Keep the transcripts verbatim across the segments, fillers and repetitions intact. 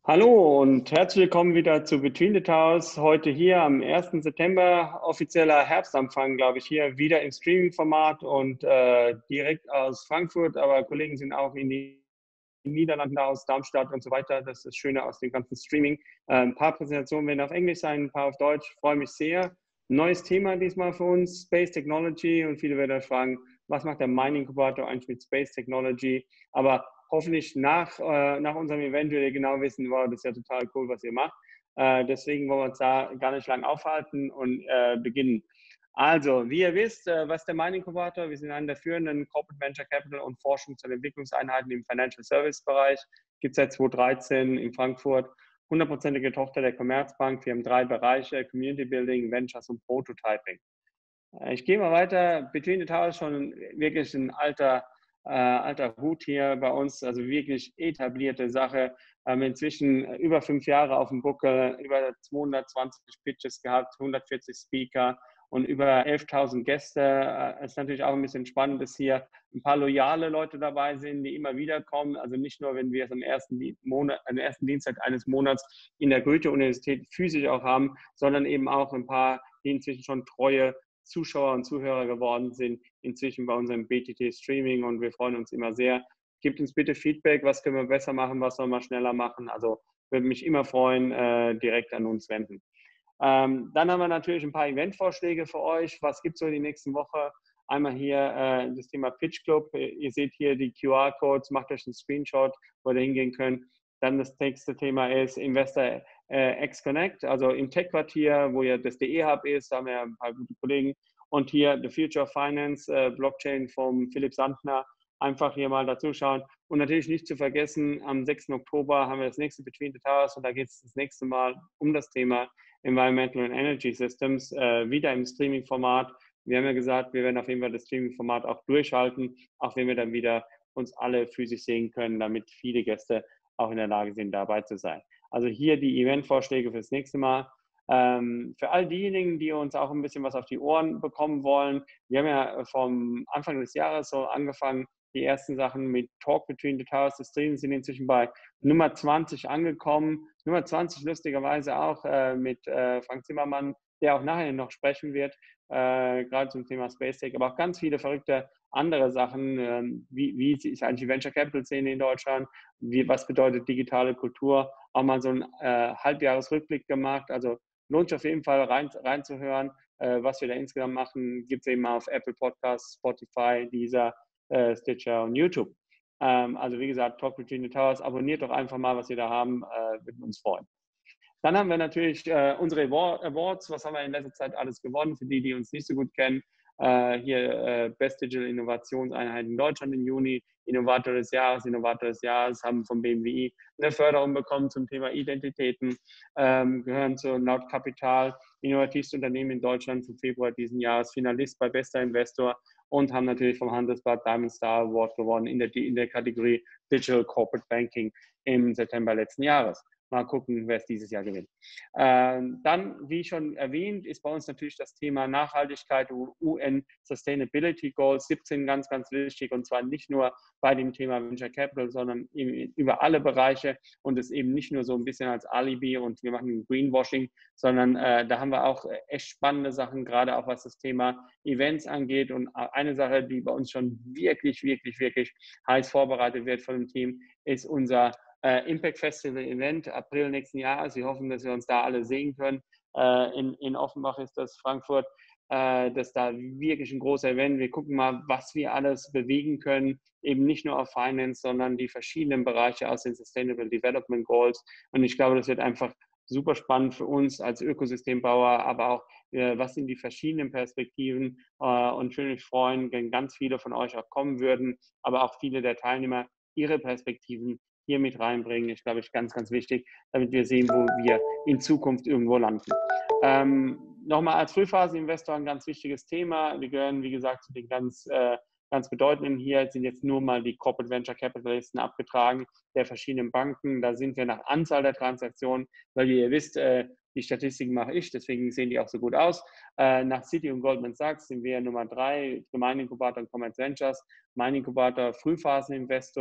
Hallo und herzlich willkommen wieder zu Between the Towers. Heute hier am ersten September, offizieller Herbstanfang, glaube ich, hier wieder im Streaming-Format und äh, direkt aus Frankfurt. Aber Kollegen sind auch in den Niederlanden, aus Darmstadt und so weiter. Das ist das Schöne aus dem ganzen Streaming. Äh, ein paar Präsentationen werden auf Englisch sein, ein paar auf Deutsch. Ich freue mich sehr. Neues Thema diesmal für uns, Space Technology. Und viele werden euch fragen, was macht der Mining Incubator eigentlich mit Space Technology? Aber hoffentlich nach, äh, nach unserem Event werdet ihr genau wissen, wow, das ist ja total cool, was ihr macht. Äh, deswegen wollen wir uns da gar nicht lang aufhalten und äh, beginnen. Also, wie ihr wisst, äh, was ist der Mining Incubator? Wir sind einer der führenden Corporate Venture Capital und Forschungs- und Entwicklungseinheiten im Financial Service Bereich. Gibt es seit zweitausenddreizehn in Frankfurt. hundertprozentige Tochter der Commerzbank. Wir haben drei Bereiche: Community Building, Ventures und Prototyping. Äh, ich gehe mal weiter. Between the Towers schon wirklich ein alter äh, alter Hut hier bei uns, also wirklich etablierte Sache. Wir haben inzwischen über fünf Jahre auf dem Buckel, über zweihundertzwanzig Pitches gehabt, hundertvierzig Speaker und über elftausend Gäste. Es ist natürlich auch ein bisschen spannend, dass hier ein paar loyale Leute dabei sind, die immer wieder kommen. Also nicht nur, wenn wir es am ersten, Monat, am ersten Dienstag eines Monats in der Goethe-Universität physisch auch haben, sondern eben auch ein paar, die inzwischen schon treue Zuschauer und Zuhörer geworden sind, inzwischen bei unserem B T T-Streaming, und wir freuen uns immer sehr. Gebt uns bitte Feedback, was können wir besser machen, was sollen wir schneller machen. Also würde mich immer freuen, äh, direkt an uns wenden. Ähm, dann haben wir natürlich ein paar Eventvorschläge für euch. Was gibt es so die nächsten Woche? Einmal hier äh, das Thema Pitch Club. Ihr seht hier die Q R-Codes, macht euch einen Screenshot, wo ihr hingehen könnt. Dann das nächste Thema ist Investor äh, X Connect, also im Tech-Quartier, wo ja das D E-Hub ist, da haben wir ein paar gute Kollegen. Und hier The Future of Finance, äh, Blockchain vom Philipp Sandner. Einfach hier mal dazu schauen. Und natürlich nicht zu vergessen, am sechsten Oktober haben wir das nächste Between the Towers und da geht es das nächste Mal um das Thema Environmental and Energy Systems, äh, wieder im Streaming-Format. Wir haben ja gesagt, wir werden auf jeden Fall das Streaming-Format auch durchhalten, auch wenn wir dann wieder uns alle physisch sehen können, damit viele Gäste auch in der Lage sind, dabei zu sein. Also hier die Eventvorschläge fürs nächste Mal. Ähm, für all diejenigen, die uns auch ein bisschen was auf die Ohren bekommen wollen, wir haben ja vom Anfang des Jahres so angefangen, die ersten Sachen mit Talk Between the Towers zu streamen, sind inzwischen bei Nummer zwanzig angekommen. Nummer zwanzig lustigerweise auch äh, mit äh, Frank Zimmermann, der auch nachher noch sprechen wird, äh, gerade zum Thema Space Tech, aber auch ganz viele verrückte andere Sachen, äh, wie, wie ist eigentlich die Venture Capital Szene in Deutschland, wie, was bedeutet digitale Kultur, auch mal so einen äh, Halbjahresrückblick gemacht, also lohnt sich auf jeden Fall rein, reinzuhören, äh, was wir da insgesamt machen, gibt es eben auf Apple Podcasts, Spotify, Deezer, äh, Stitcher und YouTube. Ähm, also wie gesagt, Talk Between the Towers, abonniert doch einfach mal, was wir da haben, äh, würden uns freuen. Dann haben wir natürlich äh, unsere Awards. Was haben wir in letzter Zeit alles gewonnen? Für die, die uns nicht so gut kennen, äh, hier äh, Best Digital Innovationseinheit in Deutschland im Juni, Innovator des Jahres, Innovator des Jahres, haben vom B M W I eine Förderung bekommen zum Thema Identitäten, ähm, gehören zu Laut Kapital, innovativste Unternehmen in Deutschland für Februar diesen Jahres, Finalist bei Bester Investor und haben natürlich vom Handelsblatt Diamond Star Award gewonnen in der, in der Kategorie Digital Corporate Banking im September letzten Jahres. Mal gucken, wer es dieses Jahr gewinnt. Ähm, dann, wie schon erwähnt, ist bei uns natürlich das Thema Nachhaltigkeit, U N Sustainability Goals, siebzehn ganz, ganz wichtig, und zwar nicht nur bei dem Thema Venture Capital, sondern über alle Bereiche, und es eben nicht nur so ein bisschen als Alibi und wir machen Greenwashing, sondern äh, da haben wir auch echt spannende Sachen, gerade auch was das Thema Events angeht, und eine Sache, die bei uns schon wirklich, wirklich, wirklich heiß vorbereitet wird von dem Team, ist unser äh, Impact Festival Event, April nächsten Jahres. Wir hoffen, dass wir uns da alle sehen können. Äh, in, in Offenbach ist das, Frankfurt. Äh, das ist da wirklich ein großer Event. Wir gucken mal, was wir alles bewegen können. Eben nicht nur auf Finance, sondern die verschiedenen Bereiche aus den Sustainable Development Goals. Und ich glaube, das wird einfach super spannend für uns als Ökosystembauer, aber auch, äh, was sind die verschiedenen Perspektiven. Äh, und ich würde mich freuen, wenn ganz viele von euch auch kommen würden, aber auch viele der Teilnehmer ihre Perspektiven hier mit reinbringen, ist, glaube ich, ganz, ganz wichtig, damit wir sehen, wo wir in Zukunft irgendwo landen. Ähm, Nochmal als Frühphaseninvestor ein ganz wichtiges Thema. Wir gehören, wie gesagt, zu den ganz, äh, ganz bedeutenden hier. Jetzt sind jetzt nur mal die Corporate Venture Capitalisten abgetragen der verschiedenen Banken. Da sind wir nach Anzahl der Transaktionen, weil wie ihr wisst, äh, die Statistiken mache ich, deswegen sehen die auch so gut aus. Äh, nach Citi und Goldman Sachs sind wir Nummer drei, Gemeininkubator und Commerz Ventures, Mining Inkubator, Frühphaseninvestor,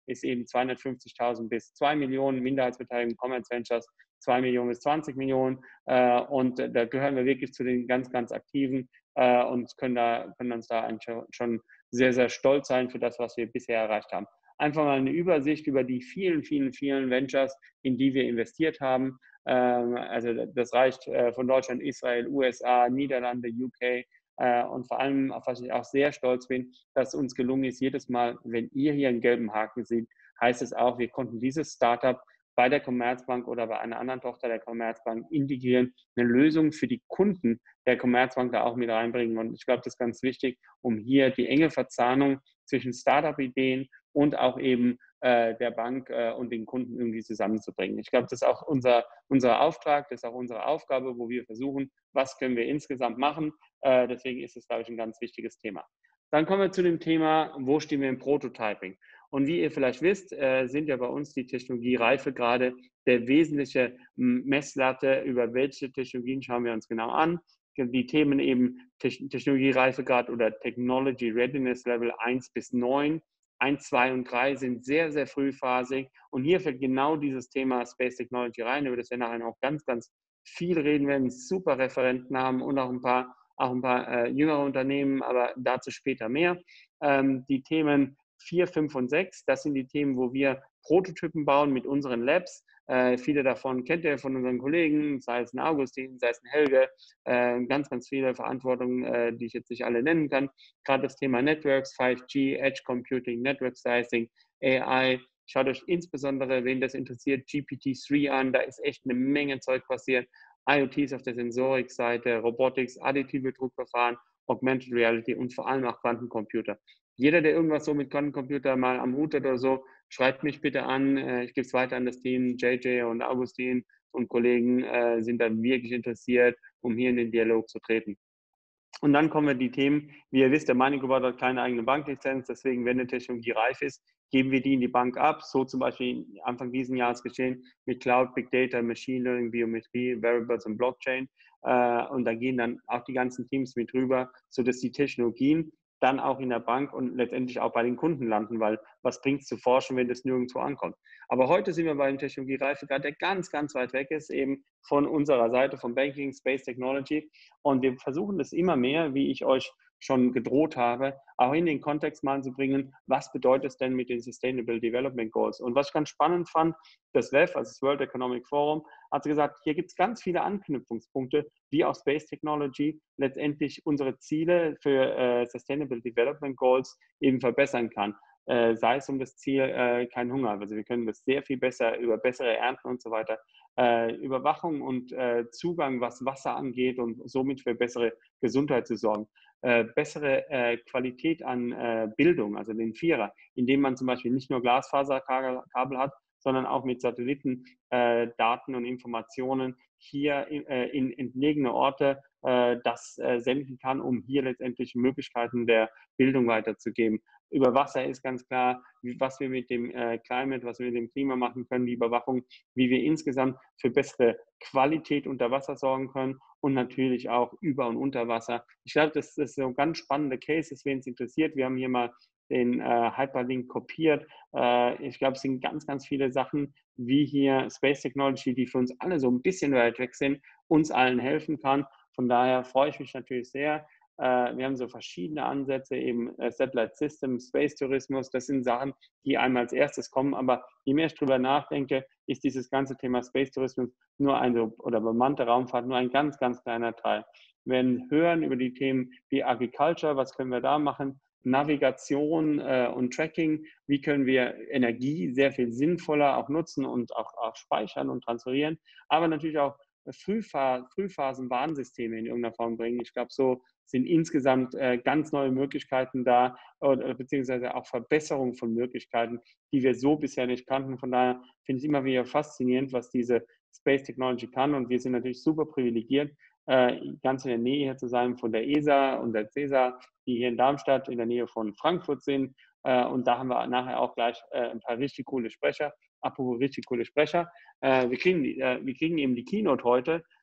ist eben zweihundertfünfzigtausend bis zwei Millionen, Minderheitsbeteiligung Commerz Ventures zwei Millionen bis zwanzig Millionen. Äh, und da gehören wir wirklich zu den ganz, ganz Aktiven äh, und können, da, können uns da schon sehr, sehr stolz sein für das, was wir bisher erreicht haben. Einfach mal eine Übersicht über die vielen, vielen, vielen Ventures, in die wir investiert haben. Ähm, also das reicht äh, von Deutschland, Israel, U S A, Niederlande, U K. Äh, und vor allem, auf was ich auch sehr stolz bin, dass uns gelungen ist, jedes Mal, wenn ihr hier einen gelben Haken seht, heißt es auch, wir konnten dieses Startup bei der Commerzbank oder bei einer anderen Tochter der Commerzbank integrieren, eine Lösung für die Kunden der Commerzbank da auch mit reinbringen. Und ich glaube, das ist ganz wichtig, um hier die enge Verzahnung zwischen Startup-Ideen und auch eben äh, der Bank äh, und den Kunden irgendwie zusammenzubringen. Ich glaube, das ist auch unser, unser Auftrag, das ist auch unsere Aufgabe, wo wir versuchen, was können wir insgesamt machen. Äh, deswegen ist es, glaube ich, ein ganz wichtiges Thema. Dann kommen wir zu dem Thema, wo stehen wir im Prototyping? Und wie ihr vielleicht wisst, äh, sind ja bei uns die Technologiereifegrade der wesentliche Messlatte, über welche Technologien schauen wir uns genau an. Die Themen eben Technologiereifegrad oder Technology Readiness Level eins bis neun. eins, zwei und drei sind sehr, sehr frühphasig. Und hier fällt genau dieses Thema Space Technology rein, über das wir nachher auch ganz, ganz viel reden werden, super Referenten haben und auch ein paar, auch ein paar äh, jüngere Unternehmen, aber dazu später mehr. Ähm, die Themen vier, fünf und sechs, das sind die Themen, wo wir Prototypen bauen mit unseren Labs. Äh, viele davon kennt ihr von unseren Kollegen, sei es ein Augustin, sei es ein Helge, äh, ganz, ganz viele Verantwortungen, äh, die ich jetzt nicht alle nennen kann. Gerade das Thema Networks, fünf G, Edge Computing, Network Slicing, A I. Schaut euch insbesondere, wen das interessiert, G P T drei an, da ist echt eine Menge Zeug passiert. IoTs auf der Sensorik-Seite, Robotics, additive Druckverfahren, Augmented Reality und vor allem auch Quantencomputer. Jeder, der irgendwas so mit Quantencomputer mal am Hut hat oder so, schreibt mich bitte an. Ich gebe es weiter an das Team. J J und Augustin und Kollegen äh, sind da wirklich interessiert, um hier in den Dialog zu treten. Und dann kommen wir die Themen, wie ihr wisst, der Moneycobot hat keine eigene Banklizenz, deswegen, wenn eine Technologie reif ist, geben wir die in die Bank ab. So zum Beispiel Anfang dieses Jahres geschehen mit Cloud, Big Data, Machine Learning, Biometrie, Variables und Blockchain. Und da gehen dann auch die ganzen Teams mit rüber, sodass die Technologien dann auch in der Bank und letztendlich auch bei den Kunden landen, weil was bringt es zu forschen, wenn das nirgendwo ankommt. Aber heute sind wir bei einem Technologiereifegrad, der ganz, ganz weit weg ist, eben von unserer Seite, vom Banking, Space Technology. Und wir versuchen das immer mehr, wie ich euch schon gedroht habe, auch in den Kontext mal zu bringen, was bedeutet es denn mit den Sustainable Development Goals? Und was ich ganz spannend fand, das W E F, also das World Economic Forum, hat gesagt, hier gibt es ganz viele Anknüpfungspunkte, wie auch Space Technology letztendlich unsere Ziele für äh, Sustainable Development Goals eben verbessern kann. Äh, sei es um das Ziel, äh, kein Hunger. Also wir können das sehr viel besser über bessere Ernten und so weiter, äh, Überwachung und äh, Zugang, was Wasser angeht und somit für bessere Gesundheit zu sorgen. Äh, bessere äh, Qualität an äh, Bildung, also den Vierer, indem man zum Beispiel nicht nur Glasfaserkabel hat, sondern auch mit Satellitendaten äh, und Informationen hier in, äh, in entlegene Orte äh, das äh, senden kann, um hier letztendlich Möglichkeiten der Bildung weiterzugeben. Über Wasser ist ganz klar, wie, was wir mit dem äh, Climate, was wir mit dem Klima machen können, die Überwachung, wie wir insgesamt für bessere Qualität unter Wasser sorgen können und natürlich auch über und unter Wasser. Ich glaube, das ist so ein ganz spannender Case, wen es interessiert. Wir haben hier mal den äh, Hyperlink kopiert. Äh, ich glaube, es sind ganz, ganz viele Sachen, wie hier Space Technology, die für uns alle so ein bisschen weit weg sind, uns allen helfen kann. Von daher freue ich mich natürlich sehr. Äh, wir haben so verschiedene Ansätze, eben äh, Satellite System, Space Tourismus. Das sind Sachen, die einmal als erstes kommen. Aber je mehr ich darüber nachdenke, ist dieses ganze Thema Space Tourismus nur ein, oder bemannte Raumfahrt nur ein ganz, ganz kleiner Teil. Wir werden hören über die Themen wie Agriculture, was können wir da machen, Navigation äh, und Tracking, wie können wir Energie sehr viel sinnvoller auch nutzen und auch, auch speichern und transferieren, aber natürlich auch Frühphas Frühphasen-Warnsysteme in irgendeiner Form bringen. Ich glaube, so sind insgesamt äh, ganz neue Möglichkeiten da, oder, beziehungsweise auch Verbesserung von Möglichkeiten, die wir so bisher nicht kannten. Von daher finde ich immer wieder faszinierend, was diese Space Technology kann. Und wir sind natürlich super privilegiert, äh, ganz in der Nähe hier zu sein von der E S A und der CESA, die hier in Darmstadt in der Nähe von Frankfurt sind. Äh, und da haben wir nachher auch gleich äh, ein paar richtig coole Sprecher. Apropos richtig coole Sprecher. Äh, wir, kriegen, äh, wir kriegen eben die Keynote heute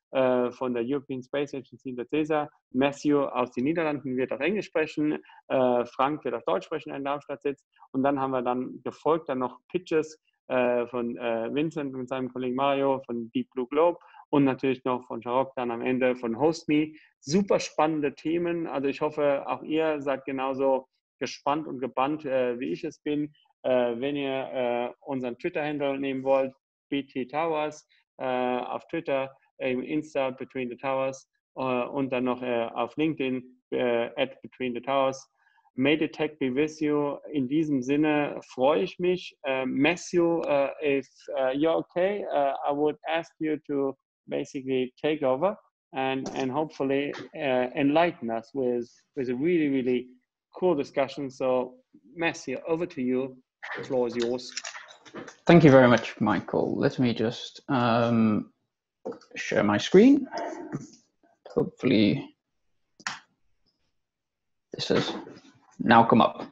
äh, von der European Space Agency, der C E S A. Matthew aus den Niederlanden wird auch Englisch sprechen. Äh, Frank wird auch Deutsch sprechen, der in Darmstadt sitzt. Und dann haben wir dann gefolgt dann noch Pitches äh, von äh, Vincent und seinem Kollegen Mario von Deep Blue Globe und natürlich noch von Sharok dann am Ende von HostMe. Super spannende Themen. Also ich hoffe, auch ihr seid genauso gespannt und gebannt, äh, wie ich es bin. Äh, wenn ihr äh, unseren Twitter-Handle nehmen wollt, B T Towers, äh, auf Twitter, im Insta Between the Towers äh, und dann noch äh, auf LinkedIn äh, at Between the Towers. May the tech be with you. In diesem Sinne freue ich mich. Uh, Matthew, uh, if uh, you're okay, uh, I would ask you to basically take over and, and hopefully uh, enlighten us with, with a really, really cool discussion. So Matthew, over to you. The floor is yours. Thank you very much, Michael. Let me just um, share my screen. Hopefully this has now come up.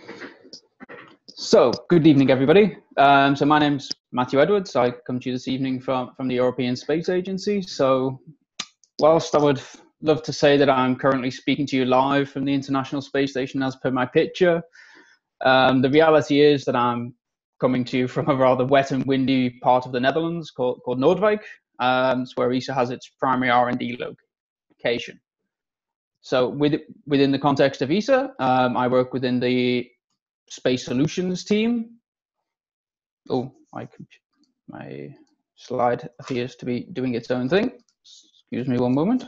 So, good evening, everybody. Um, so my name's Matthew Edwards. I come to you this evening from, from the European Space Agency. So, whilst I would love to say that I'm currently speaking to you live from the International Space Station as per my picture, um, the reality is that I'm coming to you from a rather wet and windy part of the Netherlands called, called Noordwijk. Um, it's where E S A has its primary R and D location. So with, within the context of E S A, um, I work within the Space Solutions team. Oh, my, my slide appears to be doing its own thing. Excuse me one moment.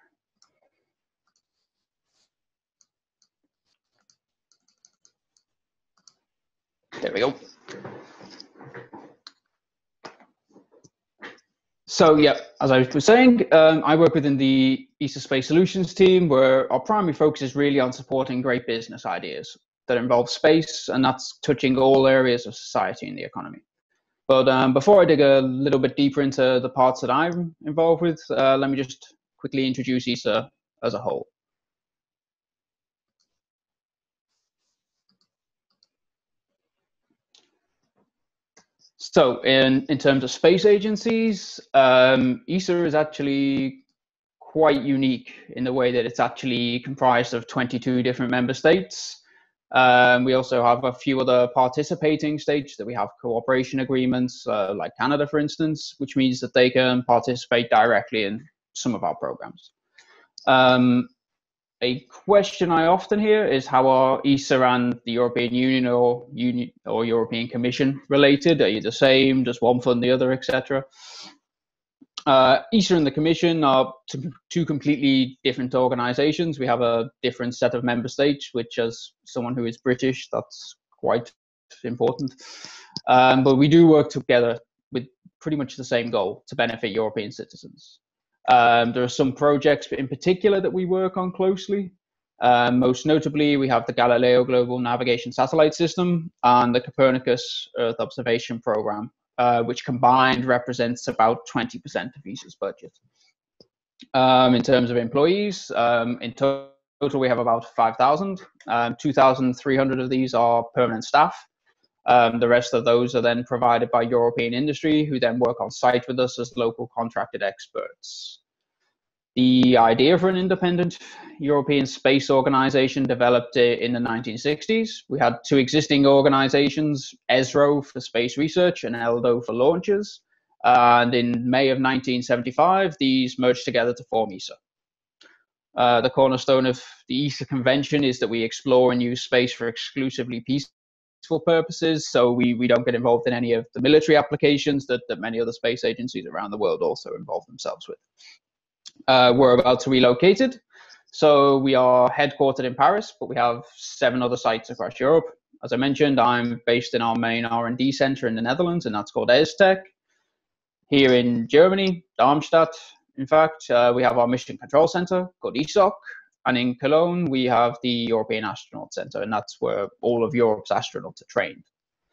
There we go. So yeah, as I was saying, um, I work within the E S A Space Solutions team, where our primary focus is really on supporting great business ideas that involve space, and that's touching all areas of society and the economy. But um, before I dig a little bit deeper into the parts that I'm involved with, uh, let me just quickly introduce E S A as a whole. So in, in terms of space agencies, um, E S A is actually quite unique in the way that it's actually comprised of twenty-two different member states. Um, we also have a few other participating states that we have cooperation agreements, uh, like Canada, for instance, which means that they can participate directly in some of our programs. Um, A question I often hear is how are E S A and the European Union or Union or European Commission related? Are you the same? Does one fund the other, et cetera? Uh, E S A and the Commission are two completely different organizations. We have a different set of member states, which, as someone who is British, that's quite important. Um, but we do work together with pretty much the same goal: to benefit European citizens. Um, there are some projects in particular that we work on closely. Um, most notably, we have the Galileo Global Navigation Satellite System and the Copernicus Earth Observation Program, uh, which combined represents about twenty percent of E S A's budget. Um, in terms of employees, um, in to total we have about five thousand. Um, two thousand three hundred of these are permanent staff. Um, the rest of those are then provided by European industry, who then work on site with us as local contracted experts. The idea for an independent European space organization developed in the nineteen sixties. We had two existing organizations, ESRO for space research and ELDO for launches. And in May of nineteen seventy-five, these merged together to form E S A. Uh, the cornerstone of the E S A convention is that we explore and use space for exclusively peace purposes, so we, we don't get involved in any of the military applications that, that many other space agencies around the world also involve themselves with. Uh, we're about to relocate it, so we are headquartered in Paris, but we have seven other sites across Europe. As I mentioned, I'm based in our main R and D center in the Netherlands, and that's called ESTEC. Here in Germany, Darmstadt, in fact, uh, we have our mission control center called E S O C. And in Cologne, we have the European Astronaut Center, and that's where all of Europe's astronauts are trained.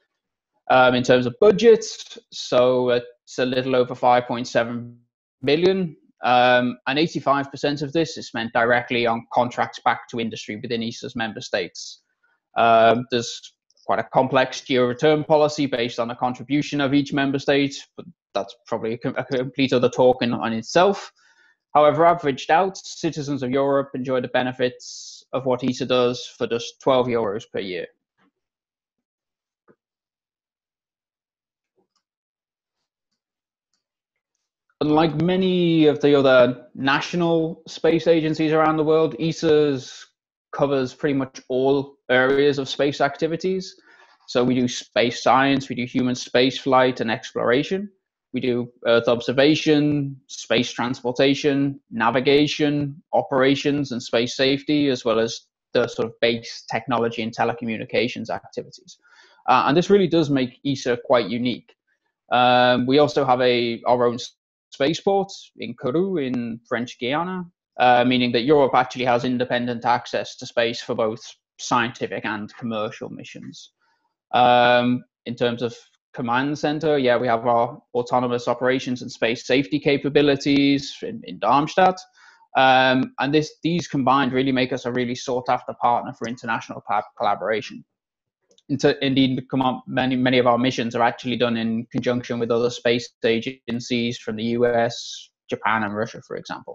Um, in terms of budgets, so it's a little over five point seven billion, um, and eighty-five percent of this is spent directly on contracts back to industry within E S A's member states. Um, there's quite a complex geo-return policy based on the contribution of each member state, but that's probably a, a complete other talk in, on itself. However, averaged out, citizens of Europe enjoy the benefits of what E S A does for just twelve euros per year. Unlike many of the other national space agencies around the world, E S A covers pretty much all areas of space activities. So we do space science, we do human space flight and exploration. We do Earth observation, space transportation, navigation, operations and space safety, as well as the sort of base technology and telecommunications activities. Uh, and this really does make E S A quite unique. Um, we also have a our own spaceport in Kourou in French Guiana, uh, meaning that Europe actually has independent access to space for both scientific and commercial missions. Um, in terms of command center, yeah, we have our autonomous operations and space safety capabilities in, in Darmstadt. Um, and this, these combined really make us a really sought after partner for international collaboration. Indeed, many, many of our missions are actually done in conjunction with other space agencies from the U S, Japan, and Russia, for example.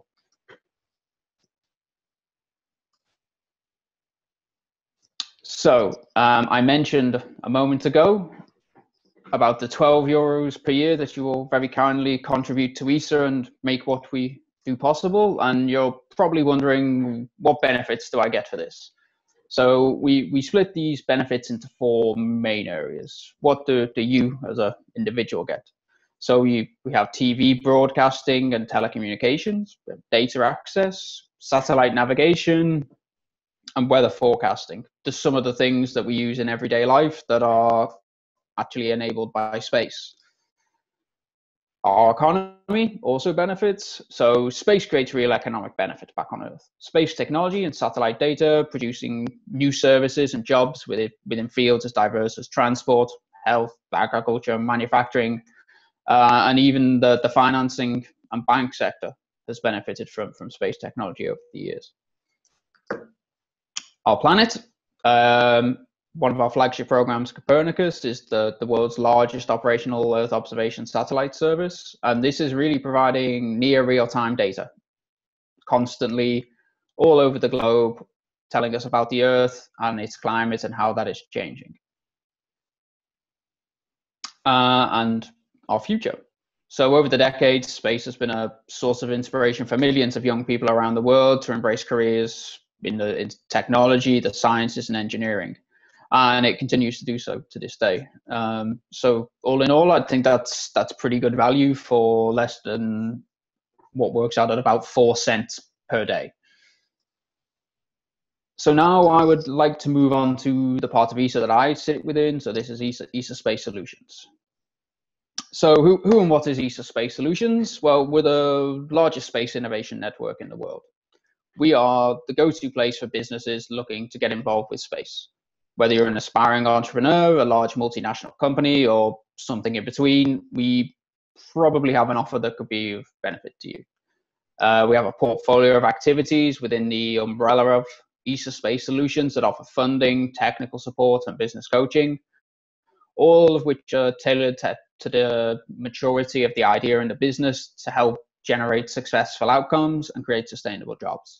So um, I mentioned a moment ago about the twelve euros per year that you will very kindly contribute to E S A and make what we do possible. And you're probably wondering, what benefits do I get for this? So we, we split these benefits into four main areas. What do, do you as an individual get? So we, we have T V broadcasting and telecommunications, data access, satellite navigation, and weather forecasting. Just some of the things that we use in everyday life that are actually enabled by space. Our economy also benefits. So space creates real economic benefit back on Earth. Space technology and satellite data producing new services and jobs within, within fields as diverse as transport, health, agriculture, manufacturing, uh, and even the, the financing and bank sector has benefited from, from space technology over the years. Our planet, um, one of our flagship programs, Copernicus, is the, the world's largest operational Earth observation satellite service. And this is really providing near real-time data, constantly all over the globe, telling us about the Earth and its climate and how that is changing. Uh, and our future. So over the decades, space has been a source of inspiration for millions of young people around the world to embrace careers in the in technology, the sciences, and engineering. And it continues to do so to this day. Um, so all in all, I think that's that's pretty good value for less than what works out at about four cents per day. So now I would like to move on to the part of E S A that I sit within. So this is E S A, E S A Space Solutions. So who, who and what is E S A Space Solutions? Well, we're the largest space innovation network in the world. We are the go-to place for businesses looking to get involved with space. Whether you're an aspiring entrepreneur, a large multinational company, or something in between, we probably have an offer that could be of benefit to you. Uh, we have a portfolio of activities within the umbrella of E S A Space Solutions that offer funding, technical support, and business coaching, all of which are tailored to, to the maturity of the idea and the business to help generate successful outcomes and create sustainable jobs.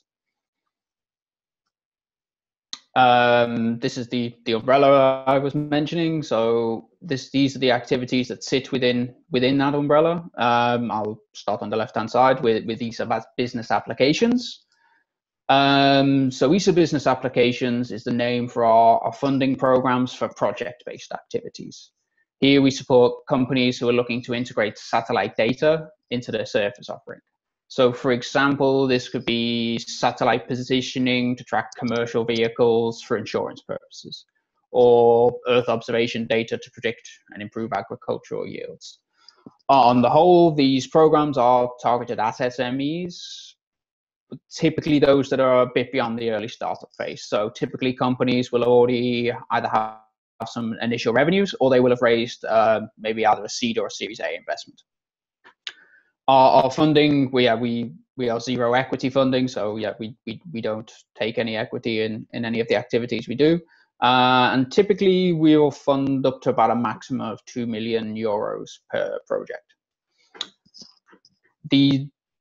Um, this is the, the umbrella I was mentioning. So this, these are the activities that sit within, within that umbrella. Um, I'll start on the left-hand side with, with E S A Business Applications. Um, so E S A Business Applications is the name for our, our funding programs for project-based activities. Here we support companies who are looking to integrate satellite data into their service offering. So for example, this could be satellite positioning to track commercial vehicles for insurance purposes, or Earth observation data to predict and improve agricultural yields. On the whole, these programs are targeted at S M Es, typically those that are a bit beyond the early startup phase. So typically companies will already either have some initial revenues, or they will have raised uh, maybe either a seed or a Series A investment. Our, our funding, we are we we are zero equity funding, so yeah, we we we don't take any equity in in any of the activities we do, uh, and typically we will fund up to about a maximum of two million euros per project. The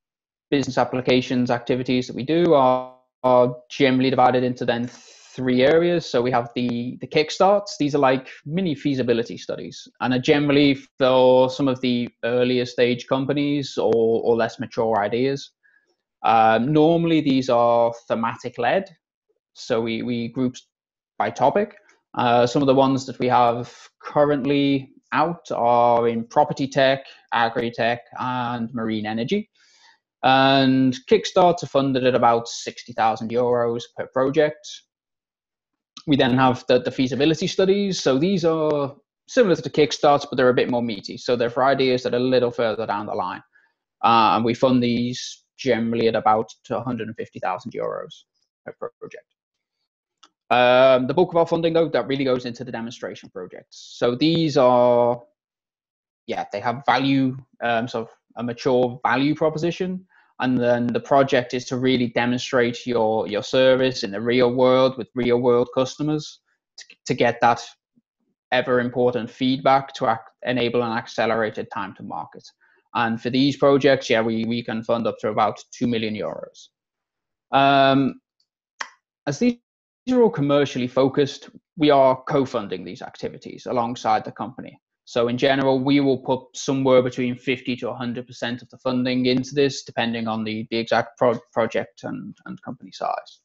business applications activities that we do are, are generally divided into then three areas. So we have the, the kickstarts. These are like mini feasibility studies and are generally for some of the earlier stage companies or, or less mature ideas. Um, normally these are thematic led. So we, we group by topic. Uh, some of the ones that we have currently out are in property tech, agri-tech, and marine energy. And Kickstarts are funded at about sixty thousand euros per project. We then have the, the feasibility studies. So these are similar to Kickstarts, but they're a bit more meaty. So they're for ideas that are a little further down the line. Uh, and we fund these generally at about one hundred fifty thousand euros per project. Um, the bulk of our funding, though, that really goes into the demonstration projects. So these are, yeah, they have value, um, sort of a mature value proposition. And then the project is to really demonstrate your, your service in the real world with real world customers to, to get that ever important feedback to ac- enable an accelerated time to market. And for these projects, yeah, we, we can fund up to about two million euros. Um, as these are all commercially focused, we are co-funding these activities alongside the company. So in general, we will put somewhere between fifty to one hundred percent of the funding into this, depending on the, the exact pro project and, and company size.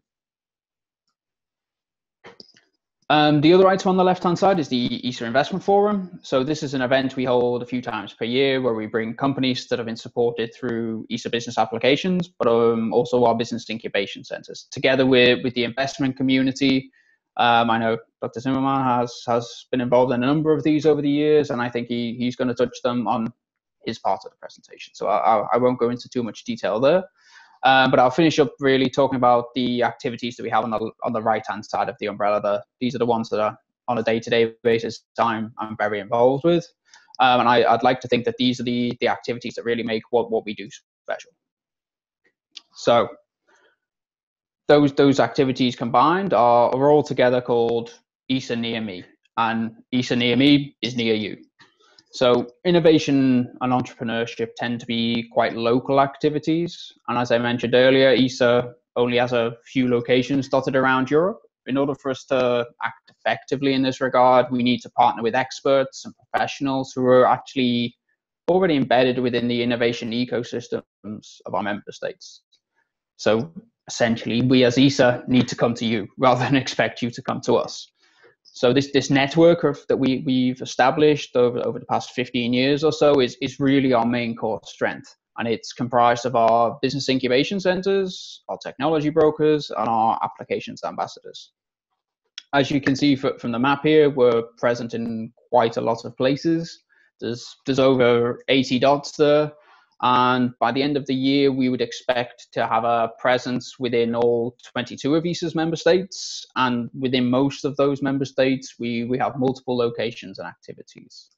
Um, the other item on the left-hand side is the E S A Investment Forum. So this is an event we hold a few times per year where we bring companies that have been supported through E S A business applications, but um, also our business incubation centers, together with, with the investment community. Um, I know Doctor Zimmerman has, has been involved in a number of these over the years, and I think he, he's going to touch them on his part of the presentation. So I, I won't go into too much detail there. Um, but I'll finish up really talking about the activities that we have on the on the right-hand side of the umbrella. The, these are the ones that are on a day-to-day basis I'm, I'm very involved with. Um, and I, I'd like to think that these are the, the activities that really make what, what we do special. So those, those activities combined are, are all together called E S A Near Me. And E S A Near Me is near you. So innovation and entrepreneurship tend to be quite local activities. And as I mentioned earlier, E S A only has a few locations dotted around Europe. In order for us to act effectively in this regard, we need to partner with experts and professionals who are actually already embedded within the innovation ecosystems of our member states. So essentially, we as E S A need to come to you rather than expect you to come to us. So this this network of, that we, we've established over, over the past fifteen years or so is, is really our main core strength. And it's comprised of our business incubation centers, our technology brokers, and our applications ambassadors. As you can see from the map here, we're present in quite a lot of places. There's, there's over eighty dots there. And by the end of the year, we would expect to have a presence within all twenty-two of E S A's member states. And within most of those member states, we, we have multiple locations and activities.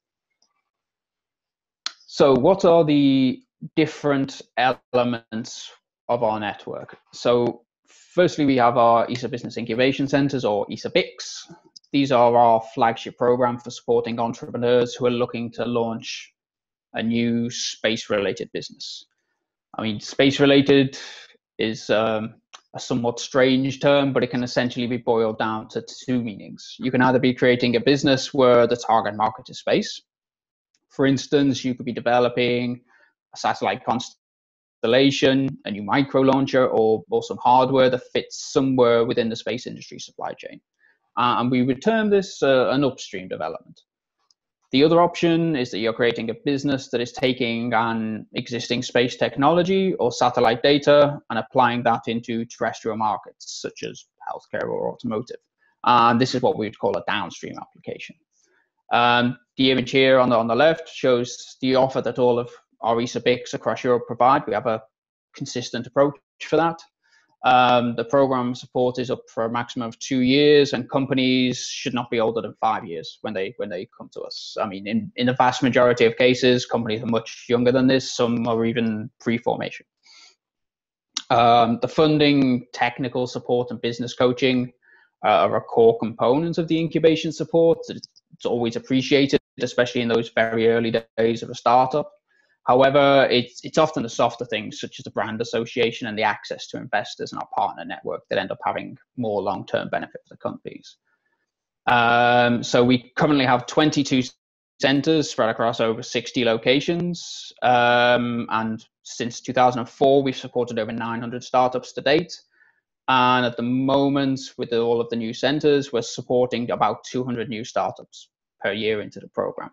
So what are the different elements of our network? So firstly, we have our E S A Business Incubation Centers, or E S A B I Cs. These are our flagship program for supporting entrepreneurs who are looking to launch a new space-related business. I mean, space-related is um, a somewhat strange term, but it can essentially be boiled down to two meanings. You can either be creating a business where the target market is space. For instance, you could be developing a satellite constellation, a new micro launcher, or, or some hardware that fits somewhere within the space industry supply chain. Uh, and we would term this uh, an upstream development. The other option is that you're creating a business that is taking an existing space technology or satellite data and applying that into terrestrial markets, such as healthcare or automotive. And this is what we would call a downstream application. Um, the image here on the, on the left shows the offer that all of our E S A B I Cs across Europe provide. We have a consistent approach for that. Um, the program support is up for a maximum of two years, and companies should not be older than five years when they when they come to us. I mean, in, in the vast majority of cases, companies are much younger than this. Some are even pre-formation. Um, the funding, technical support, and business coaching uh, are a core component of the incubation support. It's, it's always appreciated, especially in those very early days of a startup. However, it's, it's often the softer things, such as the brand association and the access to investors and our partner network, that end up having more long-term benefit for the companies. Um, so we currently have twenty-two centers spread across over sixty locations. Um, and since two thousand four, we've supported over nine hundred startups to date. And at the moment, with all of the new centers, we're supporting about two hundred new startups per year into the program.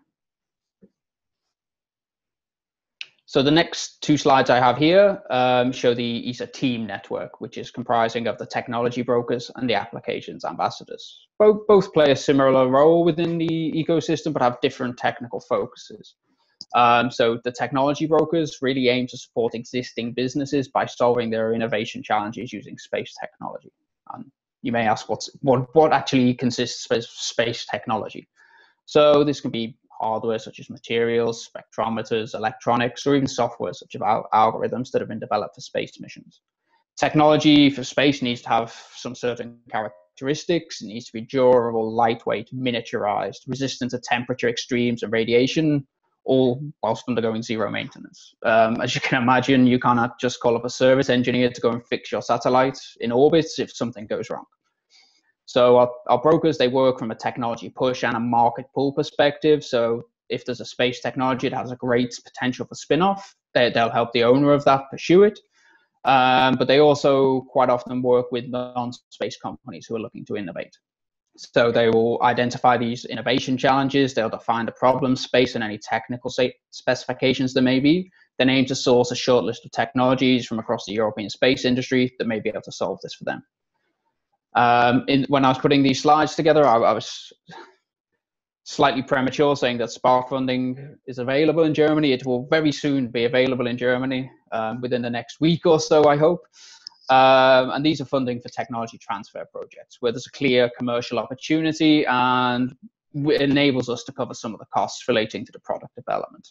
So the next two slides I have here um, show the E S A team network, which is comprising of the technology brokers and the applications ambassadors. Both, both play a similar role within the ecosystem, but have different technical focuses. Um, so the technology brokers really aim to support existing businesses by solving their innovation challenges using space technology. Um, you may ask what's, what, what actually consists of space technology? So this can be hardware such as materials, spectrometers, electronics, or even software such as al algorithms that have been developed for space missions. Technology for space needs to have some certain characteristics. It needs to be durable, lightweight, miniaturized, resistant to temperature extremes and radiation, all whilst undergoing zero maintenance. Um, as you can imagine, you cannot just call up a service engineer to go and fix your satellite in orbit if something goes wrong. So our, our brokers, they work from a technology push and a market pull perspective. So if there's a space technology that has a great potential for spin-off, they, they'll help the owner of that pursue it. Um, but they also quite often work with non-space companies who are looking to innovate. So they will identify these innovation challenges, they'll define the problem space and any technical specifications there may be, then aim to source a short list of technologies from across the European space industry that may be able to solve this for them. Um, in, when I was putting these slides together, I, I was slightly premature saying that Spark funding is available in Germany. It will very soon be available in Germany um, within the next week or so, I hope. Um, and these are funding for technology transfer projects where there's a clear commercial opportunity and it enables us to cover some of the costs relating to the product development.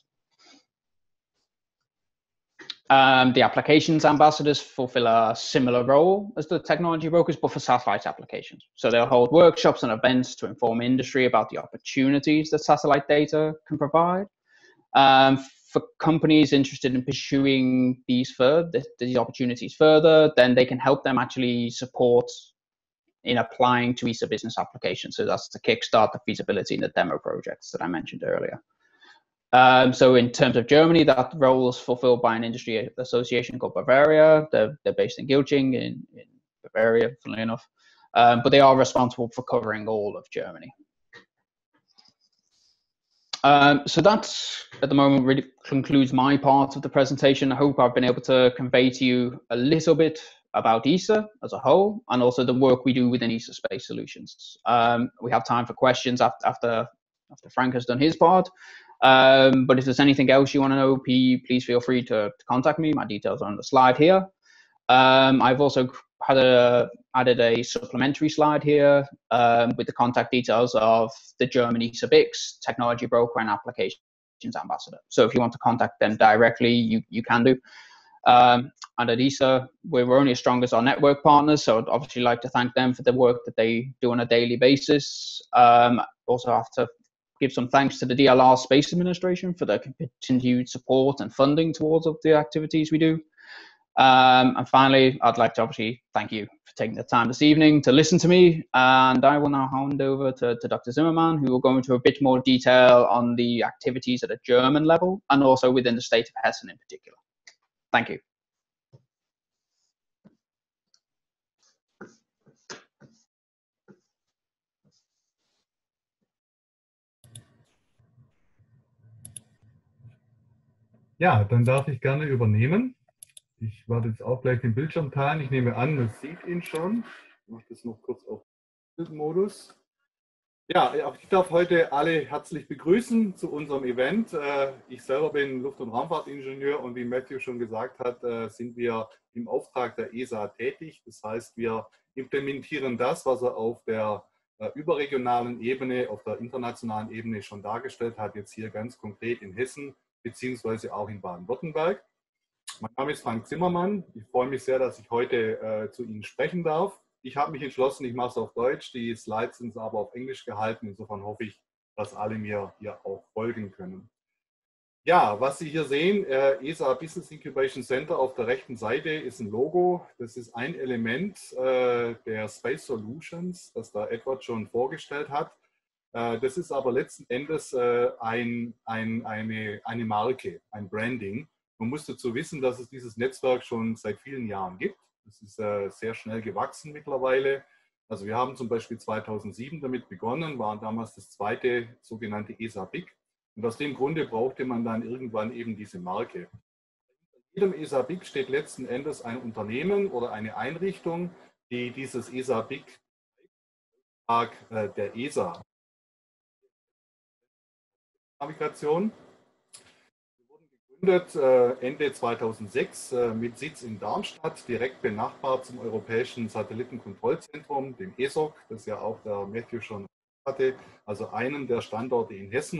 Um, the applications ambassadors fulfill a similar role as the technology brokers, but for satellite applications. So they'll hold workshops and events to inform industry about the opportunities that satellite data can provide. Um, for companies interested in pursuing these further, these opportunities further, then they can help them actually support in applying to E S A business applications. So that's the kickstart, the feasibility, and the demo projects that I mentioned earlier. Um, so in terms of Germany, that role is fulfilled by an industry association called Bavaria. They're, they're based in Gilching in, in Bavaria, funnily enough. Um, but they are responsible for covering all of Germany. Um, so that, at the moment, really concludes my part of the presentation. I hope I've been able to convey to you a little bit about E S A as a whole, and also the work we do within E S A Space Solutions. Um, we have time for questions after, after, after Frank has done his part. Um, but if there's anything else you want to know, please feel free to, to contact me. My details are on the slide here. Um, I've also had a, added a supplementary slide here um, with the contact details of the German E S A B I C technology broker and applications ambassador. So if you want to contact them directly, you, you can do. Um, and at E S A, we're only as strong as our network partners. So I'd obviously like to thank them for the work that they do on a daily basis. Um, also have to give some thanks to the D L R Space Administration for their continued support and funding towards the activities we do. Um, and finally, I'd like to obviously thank you for taking the time this evening to listen to me. And I will now hand over to, to Doctor Zimmermann, who will go into a bit more detail on the activities at a German level and also within the state of Hessen in particular. Thank you. Ja, dann darf ich gerne übernehmen. Ich werde jetzt auch gleich den Bildschirm teilen. Ich nehme an, man sieht ihn schon. Ich mache das noch kurz auf Bildmodus. Ja, ich darf heute alle herzlich begrüßen zu unserem Event. Ich selber bin Luft- und Raumfahrtingenieur und wie Matthew schon gesagt hat, sind wir im Auftrag der E S A tätig. Das heißt, wir implementieren das, was er auf der überregionalen Ebene, auf der internationalen Ebene schon dargestellt hat, jetzt hier ganz konkret in Hessen beziehungsweise auch in Baden-Württemberg. Mein Name ist Frank Zimmermann. Ich freue mich sehr, dass ich heute äh, zu Ihnen sprechen darf. Ich habe mich entschlossen, ich mache es auf Deutsch. Die Slides sind aber auf Englisch gehalten. Insofern hoffe ich, dass alle mir hier auch folgen können. Ja, was Sie hier sehen, äh, E S A Business Incubation Center auf der rechten Seite ist ein Logo. Das ist ein Element äh, der Space Solutions, das da Edward schon vorgestellt hat. Äh, das ist aber letzten Endes äh, ein, ein, eine, eine Marke, ein Branding. Man muss dazu wissen, dass es dieses Netzwerk schon seit vielen Jahren gibt. Es ist äh, sehr schnell gewachsen mittlerweile. Also wir haben zum Beispiel zweitausendsieben damit begonnen, waren damals das zweite sogenannte E S A B I C. Und aus dem Grunde brauchte man dann irgendwann eben diese Marke. In jedem E S A B I C steht letzten Endes ein Unternehmen oder eine Einrichtung, die dieses E S A B I C äh, der E S A Navigation. Wir wurden gegründet äh, Ende zweitausendsechs äh, mit Sitz in Darmstadt, direkt benachbart zum Europäischen Satellitenkontrollzentrum, dem E S O C, das ja auch der Matthew schon hatte, also einem der Standorte in Hessen.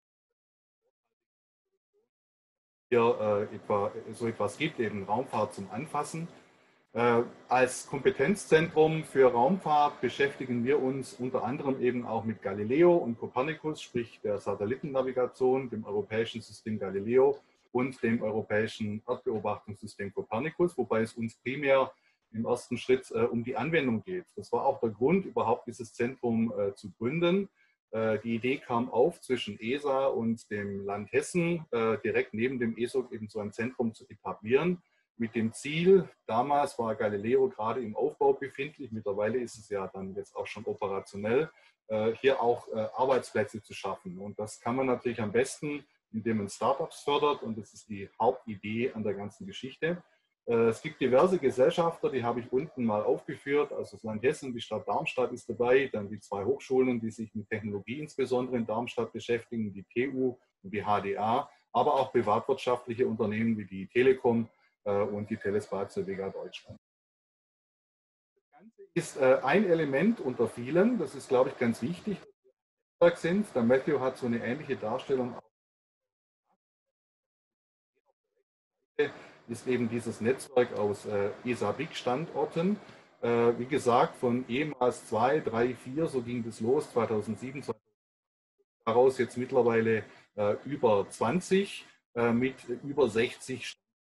Hier äh, etwa, so etwas gibt, eben Raumfahrt zum Anfassen. Äh, als Kompetenzzentrum für Raumfahrt beschäftigen wir uns unter anderem eben auch mit Galileo und Copernicus, sprich der Satellitennavigation, dem europäischen System Galileo und dem europäischen Erdbeobachtungssystem Copernicus, wobei es uns primär im ersten Schritt äh, um die Anwendung geht. Das war auch der Grund, überhaupt dieses Zentrum äh, zu gründen. Äh, die Idee kam auf, zwischen E S A und dem Land Hessen äh, direkt neben dem E S O C eben so ein Zentrum zu etablieren, mit dem Ziel, damals war Galileo gerade im Aufbau befindlich, mittlerweile ist es ja dann jetzt auch schon operationell, äh, hier auch äh, Arbeitsplätze zu schaffen. Und das kann man natürlich am besten, indem man Startups fördert, und das ist die Hauptidee an der ganzen Geschichte. Äh, es gibt diverse Gesellschafter, die habe ich unten mal aufgeführt, also das Land Hessen, die Stadt Darmstadt ist dabei, dann die zwei Hochschulen, die sich mit Technologie insbesondere in Darmstadt beschäftigen, die T U und die H D A, aber auch privatwirtschaftliche Unternehmen wie die Telekom und die Telespazio Vega Deutschland. Das Ganze ist äh, ein Element unter vielen, das ist, glaube ich, ganz wichtig, dass wir sind. Der Matthew hat so eine ähnliche Darstellung. Ist eben dieses Netzwerk aus äh, E S A B I C-Standorten. Äh, wie gesagt, von ehemals zwei, drei, vier, so ging das los, zweitausendsieben, daraus jetzt mittlerweile äh, über zwanzig äh, mit über sechzig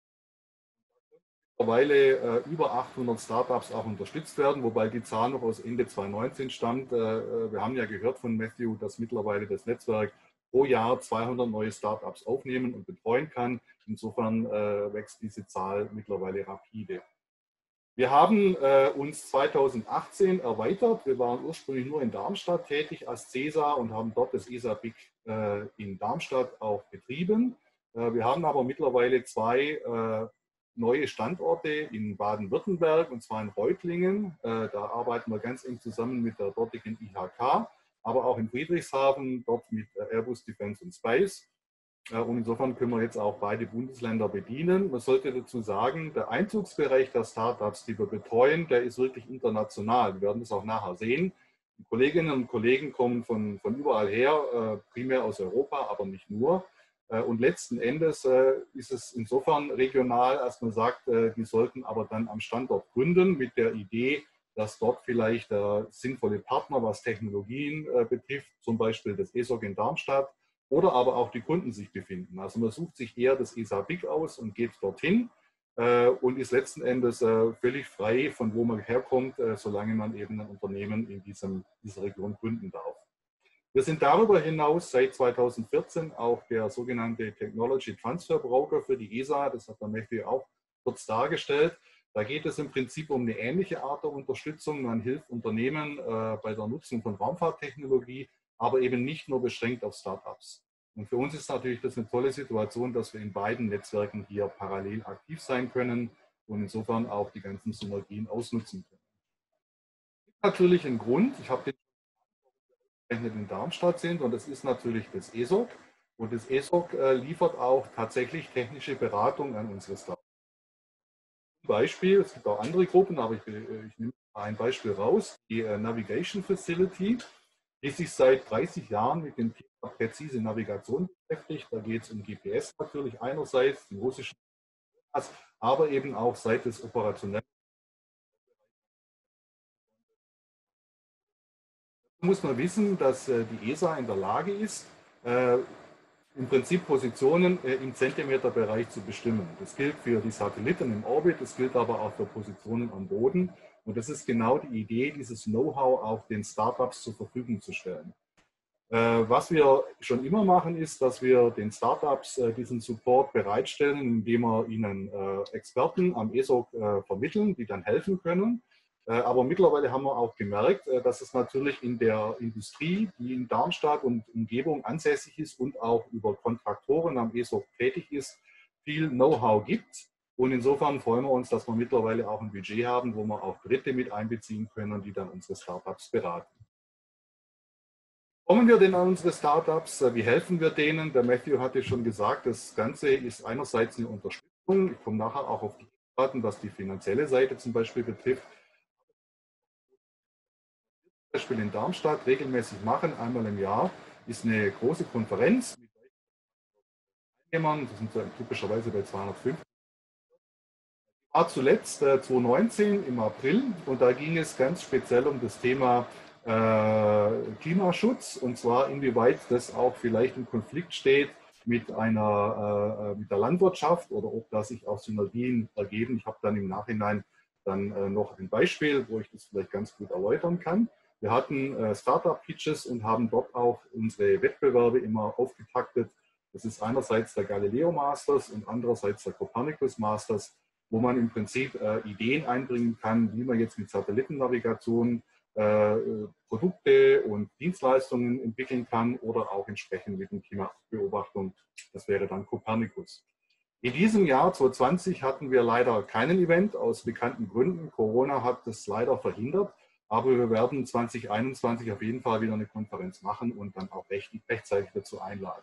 mittlerweile äh, über achthundert Startups auch unterstützt werden, wobei die Zahl noch aus Ende zweitausendneunzehn stammt. Äh, wir haben ja gehört von Matthew, dass mittlerweile das Netzwerk pro Jahr zweihundert neue Startups aufnehmen und betreuen kann. Insofern äh, wächst diese Zahl mittlerweile rapide. Wir haben äh, uns zweitausendachtzehn erweitert. Wir waren ursprünglich nur in Darmstadt tätig als C E S A und haben dort das E S A B I C äh, in Darmstadt auch betrieben. Äh, wir haben aber mittlerweile zwei äh, neue Standorte in Baden-Württemberg, und zwar in Reutlingen. Äh, da arbeiten wir ganz eng zusammen mit der dortigen I H K, aber auch in Friedrichshafen, dort mit Airbus Defence and Space. Und insofern können wir jetzt auch beide Bundesländer bedienen. Man sollte dazu sagen, der Einzugsbereich der Startups, die wir betreuen, der ist wirklich international. Wir werden das auch nachher sehen. Die Kolleginnen und Kollegen kommen von, von überall her, primär aus Europa, aber nicht nur. Und letzten Endes ist es insofern regional, als man sagt, die sollten aber dann am Standort gründen mit der Idee, dass dort vielleicht sinnvolle Partner, was Technologien betrifft, zum Beispiel das E S O C in Darmstadt, oder aber auch die Kunden sich befinden. Also man sucht sich eher das E S A B I C aus und geht dorthin äh, und ist letzten Endes äh, völlig frei, von wo man herkommt, äh, solange man eben ein Unternehmen in diesem, dieser Region gründen darf. Wir sind darüber hinaus seit zweitausendvierzehn auch der sogenannte Technology Transfer Broker für die E S A. Das hat der Matthew auch kurz dargestellt. Da geht es im Prinzip um eine ähnliche Art der Unterstützung. Man hilft Unternehmen äh, bei der Nutzung von Raumfahrttechnologie, aber eben nicht nur beschränkt auf Startups. Und für uns ist natürlich das eine tolle Situation, dass wir in beiden Netzwerken hier parallel aktiv sein können und insofern auch die ganzen Synergien ausnutzen können. Es gibt natürlich einen Grund, ich habe den in Darmstadt sind, und das ist natürlich das E S O C. Und das E S O C äh, liefert auch tatsächlich technische Beratung an unsere Startups. Beispiel, es gibt auch andere Gruppen, aber ich, ich nehme ein Beispiel raus, die äh, Navigation Facility, die sich seit dreißig Jahren mit dem Thema präzise Navigation beschäftigt. Da geht es um G P S natürlich einerseits, den russischen, aber eben auch seit des operationellen. Da muss man wissen, dass äh, die E S A in der Lage ist, äh, im Prinzip Positionen äh, im Zentimeterbereich zu bestimmen. Das gilt für die Satelliten im Orbit, das gilt aber auch für Positionen am Boden. Und das ist genau die Idee, dieses Know-how auch den Startups zur Verfügung zu stellen. Äh, was wir schon immer machen, ist, dass wir den Startups äh, diesen Support bereitstellen, indem wir ihnen äh, Experten am E S O C äh, vermitteln, die dann helfen können. Äh, aber mittlerweile haben wir auch gemerkt, äh, dass es natürlich in der Industrie, die in Darmstadt und Umgebung ansässig ist und auch über Kontraktoren am E S O C tätig ist, viel Know-how gibt. Und insofern freuen wir uns, dass wir mittlerweile auch ein Budget haben, wo wir auch Dritte mit einbeziehen können, die dann unsere Startups beraten. Kommen wir denn an unsere Startups? Wie helfen wir denen? Der Matthew hatte schon gesagt, das Ganze ist einerseits eine Unterstützung. Ich komme nachher auch auf die Daten, was die finanzielle Seite zum Beispiel betrifft. Zum Beispiel in Darmstadt regelmäßig machen, einmal im Jahr, ist eine große Konferenz mit Teilnehmern. Das sind so typischerweise bei zweihundertfünfzig. War zuletzt äh, zweitausendneunzehn im April und da ging es ganz speziell um das Thema Klimaschutz, und zwar inwieweit das auch vielleicht im Konflikt steht mit, einer, äh, mit der Landwirtschaft oder ob da sich auch Synergien ergeben. Ich habe dann im Nachhinein dann äh, noch ein Beispiel, wo ich das vielleicht ganz gut erläutern kann. Wir hatten äh, Startup-Pitches und haben dort auch unsere Wettbewerbe immer aufgetaktet. Das ist einerseits der Galileo Masters und andererseits der Copernicus Masters, wo man im Prinzip äh, Ideen einbringen kann, wie man jetzt mit Satellitennavigation Äh, Produkte und Dienstleistungen entwickeln kann oder auch entsprechend mit der Klimabeobachtung. Das wäre dann Copernicus. In diesem Jahr zweitausendzwanzig hatten wir leider keinen Event aus bekannten Gründen. Corona hat das leider verhindert, aber wir werden zwanzig einundzwanzig auf jeden Fall wieder eine Konferenz machen und dann auch recht, rechtzeitig dazu einladen.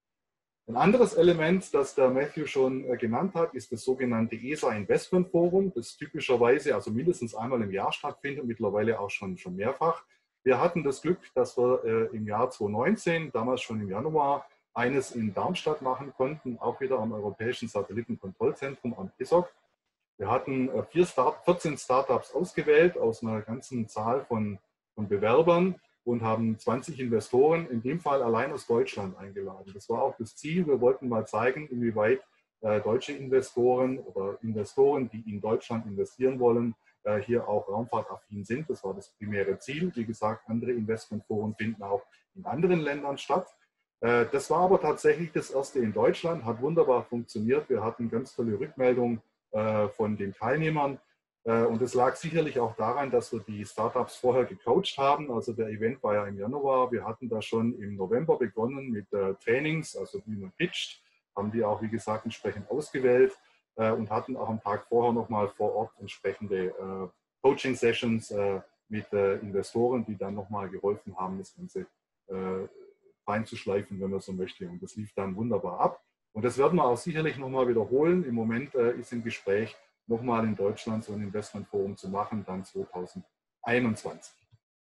Ein anderes Element, das der Matthew schon genannt hat, ist das sogenannte E S A Investment Forum, das typischerweise, also mindestens einmal im Jahr stattfindet, mittlerweile auch schon, schon mehrfach. Wir hatten das Glück, dass wir äh, im Jahr zweitausendneunzehn, damals schon im Januar, eines in Darmstadt machen konnten, auch wieder am Europäischen Satellitenkontrollzentrum, am E S O C. Wir hatten äh, vier Start, vierzehn Startups ausgewählt aus einer ganzen Zahl von, von Bewerbern und haben zwanzig Investoren, in dem Fall allein aus Deutschland, eingeladen. Das war auch das Ziel. Wir wollten mal zeigen, inwieweit äh, deutsche Investoren oder Investoren, die in Deutschland investieren wollen, äh, hier auch raumfahrtaffin sind. Das war das primäre Ziel. Wie gesagt, andere Investmentforen finden auch in anderen Ländern statt. Äh, das war aber tatsächlich das erste in Deutschland, hat wunderbar funktioniert. Wir hatten ganz tolle Rückmeldungen äh, von den Teilnehmern. Und es lag sicherlich auch daran, dass wir die Startups vorher gecoacht haben. Also der Event war ja im Januar. Wir hatten da schon im November begonnen mit äh, Trainings, also wie man pitcht. Haben die auch, wie gesagt, entsprechend ausgewählt äh, und hatten auch am Tag vorher nochmal vor Ort entsprechende äh, Coaching-Sessions äh, mit äh, Investoren, die dann nochmal geholfen haben, das Ganze äh, reinzuschleifen, wenn man so möchte. Und das lief dann wunderbar ab. Und das werden wir auch sicherlich nochmal wiederholen. Im Moment äh, ist im Gespräch, nochmal in Deutschland so ein Investmentforum zu machen, dann zweitausendeinundzwanzig.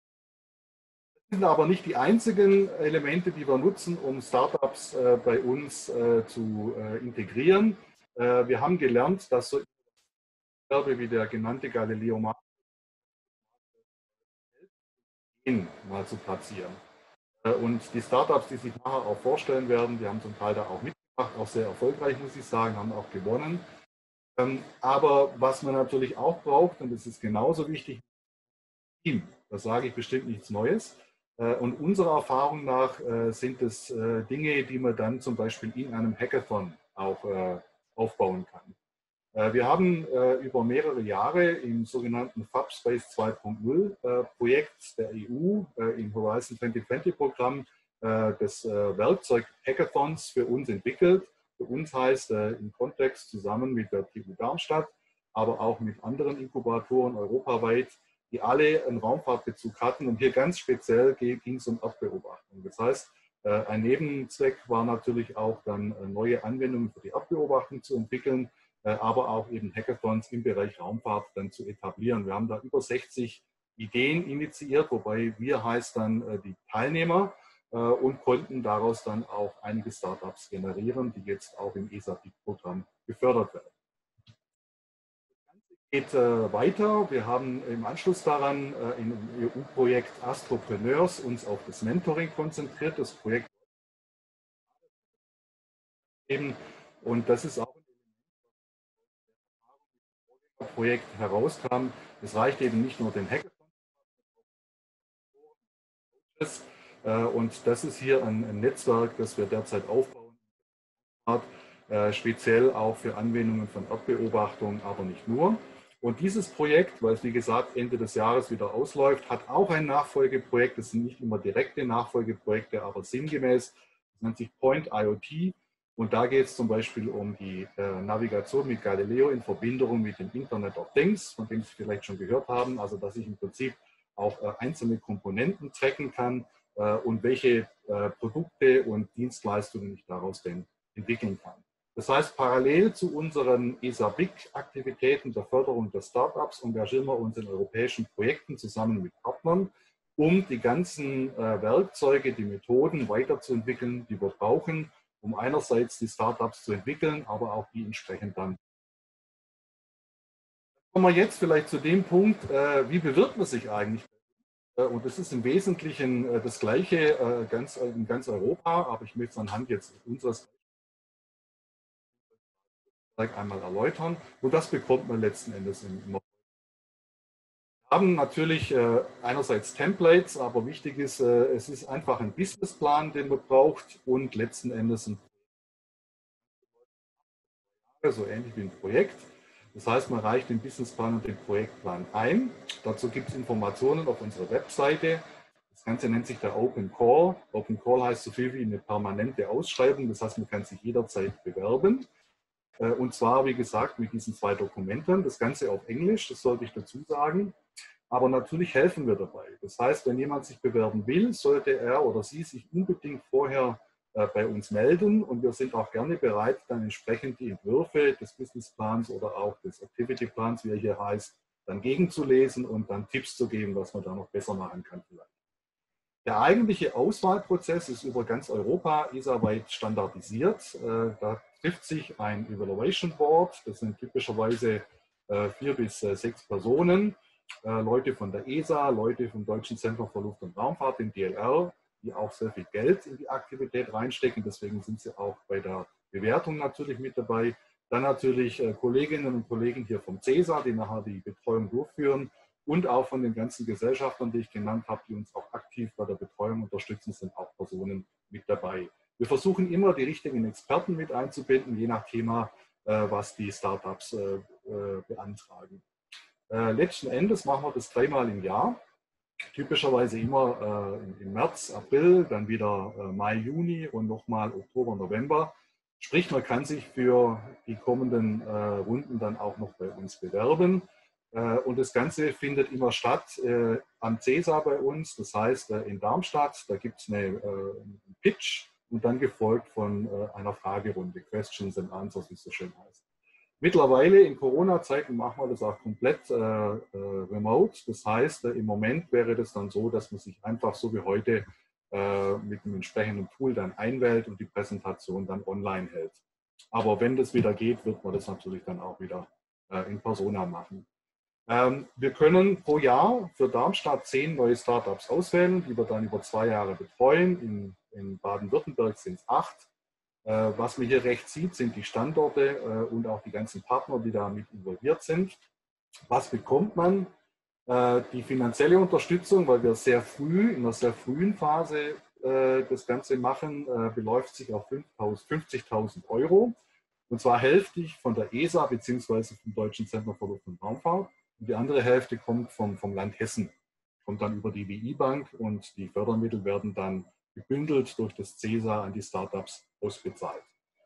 Das sind aber nicht die einzigen Elemente, die wir nutzen, um Startups äh, bei uns äh, zu äh, integrieren. Äh, wir haben gelernt, dass so Werbe wie der genannte Galileo mal zu platzieren. Äh, und die Startups, die sich nachher auch vorstellen werden, die haben zum Teil da auch mitgemacht, auch sehr erfolgreich, muss ich sagen, haben auch gewonnen. Aber was man natürlich auch braucht, und das ist genauso wichtig, Team. Da sage ich bestimmt nichts Neues. Und unserer Erfahrung nach sind es Dinge, die man dann zum Beispiel in einem Hackathon auch aufbauen kann. Wir haben über mehrere Jahre im sogenannten FabSpace zwei Punkt null Projekt der E U im Horizon zwanzig zwanzig Programm das Werkzeug Hackathons für uns entwickelt. Für uns heißt äh, im Kontext zusammen mit der T U Darmstadt, aber auch mit anderen Inkubatoren europaweit, die alle einen Raumfahrtbezug hatten. Und hier ganz speziell ging es um Erdbeobachtung. Das heißt, äh, ein Nebenzweck war natürlich auch dann äh, neue Anwendungen für die Erdbeobachtung zu entwickeln, äh, aber auch eben Hackathons im Bereich Raumfahrt dann zu etablieren. Wir haben da über sechzig Ideen initiiert, wobei wir heißt dann äh, die Teilnehmer, und konnten daraus dann auch einige Startups generieren, die jetzt auch im E S A P I C-Programm gefördert werden. Das Ganze geht äh, weiter. Wir haben im Anschluss daran äh, im E U-Projekt Astropreneurs uns auf das Mentoring konzentriert. Das Projekt eben. Und das ist auch ein Projekt herauskam. Es reicht eben nicht nur den Hackathon. Und das ist hier ein, ein Netzwerk, das wir derzeit aufbauen, äh, speziell auch für Anwendungen von Erdbeobachtung, aber nicht nur. Und dieses Projekt, weil es wie gesagt Ende des Jahres wieder ausläuft, hat auch ein Nachfolgeprojekt. Das sind nicht immer direkte Nachfolgeprojekte, aber sinngemäß. Das nennt sich Point IoT. Und da geht es zum Beispiel um die äh, Navigation mit Galileo in Verbindung mit dem Internet of Things, von dem Sie vielleicht schon gehört haben. Also dass ich im Prinzip auch äh, einzelne Komponenten tracken kann äh, und welche äh, Produkte und Dienstleistungen ich daraus denn entwickeln kann. Das heißt, parallel zu unseren E S A B I C-Aktivitäten der Förderung der Startups engagieren wir uns in europäischen Projekten zusammen mit Partnern, um die ganzen äh, Werkzeuge, die Methoden weiterzuentwickeln, die wir brauchen, um einerseits die Startups zu entwickeln, aber auch die entsprechend dann. Kommen wir jetzt vielleicht zu dem Punkt, äh, wie bewirbt man sich eigentlich? Äh, und das ist im Wesentlichen äh, das Gleiche äh, ganz, in ganz Europa, aber ich möchte es anhand jetzt unseres einmal erläutern. Und das bekommt man letzten Endes im Wir haben natürlich äh, einerseits Templates, aber wichtig ist, äh, es ist einfach ein Businessplan, den man braucht und letzten Endes ein so ähnlich wie ein Projekt. Das heißt, man reicht den Businessplan und den Projektplan ein. Dazu gibt es Informationen auf unserer Webseite. Das Ganze nennt sich der Open Call. Open Call heißt so viel wie eine permanente Ausschreibung. Das heißt, man kann sich jederzeit bewerben. Und zwar, wie gesagt, mit diesen zwei Dokumenten. Das Ganze auf Englisch, das sollte ich dazu sagen. Aber natürlich helfen wir dabei. Das heißt, wenn jemand sich bewerben will, sollte er oder sie sich unbedingt vorher äh, bei uns melden. Und wir sind auch gerne bereit, dann entsprechend die Entwürfe des Businessplans oder auch des Activity-Plans, wie er hier heißt, dann gegenzulesen und dann Tipps zu geben, was man da noch besser machen kann vielleicht. Der eigentliche Auswahlprozess ist über ganz Europa E S A-weit standardisiert. Äh, da trifft sich ein Evaluation Board. Das sind typischerweise äh, vier bis äh, sechs Personen. Äh, Leute von der E S A, Leute vom Deutschen Zentrum für Luft- und Raumfahrt, dem D L R, die auch sehr viel Geld in die Aktivität reinstecken. Deswegen sind sie auch bei der Bewertung natürlich mit dabei. Dann natürlich äh, Kolleginnen und Kollegen hier vom C E S A, die nachher die Betreuung durchführen. Und auch von den ganzen Gesellschaftern, die ich genannt habe, die uns auch aktiv bei der Betreuung unterstützen, sind auch Personen mit dabei. Wir versuchen immer, die richtigen Experten mit einzubinden, je nach Thema, äh, was die Startups äh, äh, beantragen. Äh, letzten Endes machen wir das dreimal im Jahr. Typischerweise immer äh, im März, April, dann wieder äh, Mai, Juni und nochmal Oktober, November. Sprich, man kann sich für die kommenden äh, Runden dann auch noch bei uns bewerben. Äh, und das Ganze findet immer statt äh, am C E S A bei uns, das heißt äh, in Darmstadt. Da gibt es eine, äh, einen Pitch und dann gefolgt von äh, einer Fragerunde, Questions and Answers, wie es so schön heißt. Mittlerweile in Corona-Zeiten machen wir das auch komplett äh, äh, remote. Das heißt, äh, im Moment wäre das dann so, dass man sich einfach so wie heute äh, mit einem entsprechenden Tool dann einwählt und die Präsentation dann online hält. Aber wenn das wieder geht, wird man das natürlich dann auch wieder äh, in Persona machen. Ähm, wir können pro Jahr für Darmstadt zehn neue Startups auswählen, die wir dann über zwei Jahre betreuen. In, in Baden-Württemberg sind es acht. Was man hier rechts sieht, sind die Standorte und auch die ganzen Partner, die damit involviert sind. Was bekommt man? Die finanzielle Unterstützung, weil wir sehr früh, in einer sehr frühen Phase das Ganze machen, beläuft sich auf fünfzigtausend Euro. Und zwar hälftig von der E S A bzw. vom Deutschen Zentrum für Luft- und Raumfahrt. Und die andere Hälfte kommt vom, vom Land Hessen, kommt dann über die W I-Bank und die Fördermittel werden dann gebündelt durch das C E S A an die Startups ausbezahlt.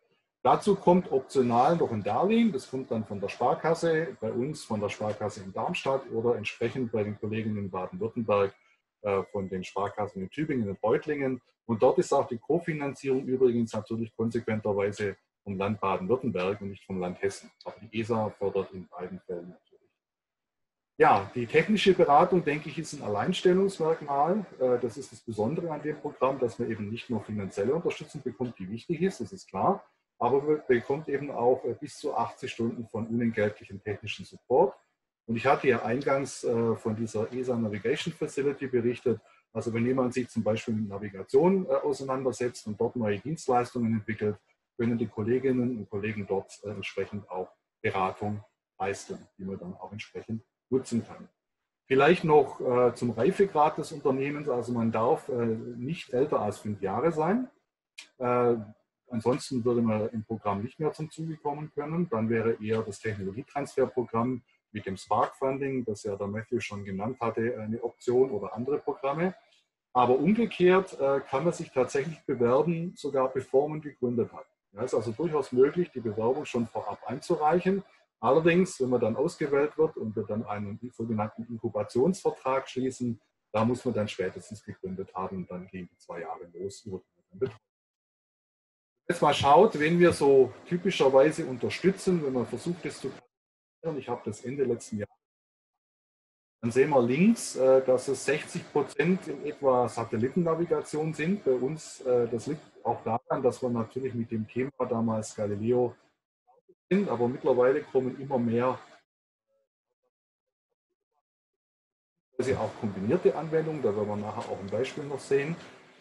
Dazu kommt optional noch ein Darlehen, das kommt dann von der Sparkasse, bei uns von der Sparkasse in Darmstadt oder entsprechend bei den Kollegen in Baden-Württemberg äh, von den Sparkassen in Tübingen und Reutlingen. Und dort ist auch die Kofinanzierung übrigens natürlich konsequenterweise vom Land Baden-Württemberg und nicht vom Land Hessen. Aber die E S A fördert in beiden Fällen natürlich. Ja, die technische Beratung, denke ich, ist ein Alleinstellungsmerkmal. Das ist das Besondere an dem Programm, dass man eben nicht nur finanzielle Unterstützung bekommt, die wichtig ist, das ist klar, aber man bekommt eben auch bis zu achtzig Stunden von unentgeltlichem technischen Support. Und ich hatte ja eingangs von dieser E S A Navigation Facility berichtet. Also wenn jemand sich zum Beispiel mit Navigation auseinandersetzt und dort neue Dienstleistungen entwickelt, können die Kolleginnen und Kollegen dort äh, entsprechend auch Beratung leisten, die man dann auch entsprechend nutzen kann. Vielleicht noch äh, zum Reifegrad des Unternehmens. Also man darf äh, nicht älter als fünf Jahre sein. Äh, ansonsten würde man im Programm nicht mehr zum Zuge kommen können. Dann wäre eher das Technologietransferprogramm mit dem Spark Funding, das ja der Matthew schon genannt hatte, eine Option oder andere Programme. Aber umgekehrt äh, kann man sich tatsächlich bewerben, sogar bevor man gegründet hat. Ja, es ist also durchaus möglich, die Bewerbung schon vorab einzureichen. Allerdings, wenn man dann ausgewählt wird und wir dann einen sogenannten Inkubationsvertrag schließen, da muss man dann spätestens gegründet haben und dann gehen die zwei Jahre los. Jetzt mal schaut, wen wir so typischerweise unterstützen, wenn man versucht, das zu kalkulieren. Ich habe das Ende letzten Jahres. Dann sehen wir links, dass es sechzig Prozent in etwa Satellitennavigation sind. Bei uns, das liegt auch daran, dass wir natürlich mit dem Thema damals Galileo sind, aber mittlerweile kommen immer mehr auch kombinierte Anwendungen, da werden wir nachher auch ein Beispiel noch sehen.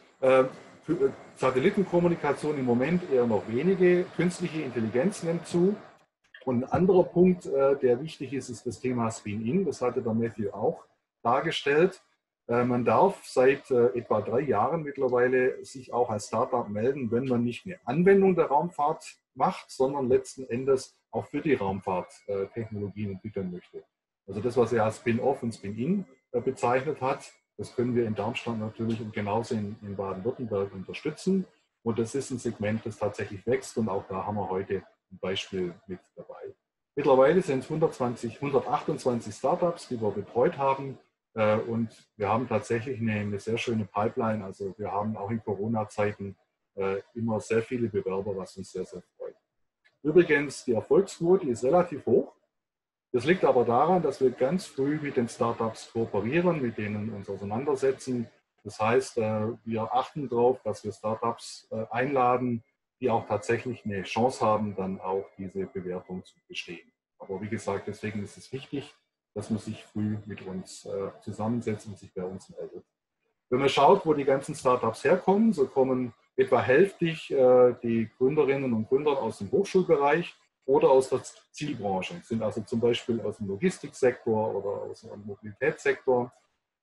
Für Satellitenkommunikation im Moment eher noch wenige, künstliche Intelligenz nimmt zu. Und ein anderer Punkt, der wichtig ist, ist das Thema Spin-In. Das hatte der Matthew auch dargestellt. Man darf seit etwa drei Jahren mittlerweile sich auch als Startup melden, wenn man nicht eine Anwendung der Raumfahrt macht, sondern letzten Endes auch für die Raumfahrt Technologien entwickeln möchte. Also das, was er als Spin-Off und Spin-In bezeichnet hat, das können wir in Darmstadt natürlich und genauso in, in Baden-Württemberg unterstützen. Und das ist ein Segment, das tatsächlich wächst und auch da haben wir heute ein Beispiel mit dabei. Mittlerweile sind es hundertzwanzig, hundertachtundzwanzig Startups, die wir betreut haben und wir haben tatsächlich eine, eine sehr schöne Pipeline. Also wir haben auch in Corona-Zeiten immer sehr viele Bewerber, was uns sehr, sehr freut. Übrigens, die Erfolgsquote ist relativ hoch. Das liegt aber daran, dass wir ganz früh mit den Startups kooperieren, mit denen uns auseinandersetzen. Das heißt, wir achten darauf, dass wir Startups einladen, die auch tatsächlich eine Chance haben, dann auch diese Bewertung zu bestehen. Aber wie gesagt, deswegen ist es wichtig, dass man sich früh mit uns zusammensetzt und sich bei uns meldet. Wenn man schaut, wo die ganzen Startups herkommen, so kommen etwa hälftig die Gründerinnen und Gründer aus dem Hochschulbereich oder aus der Zielbranche, sind also zum Beispiel aus dem Logistiksektor oder aus dem Mobilitätssektor.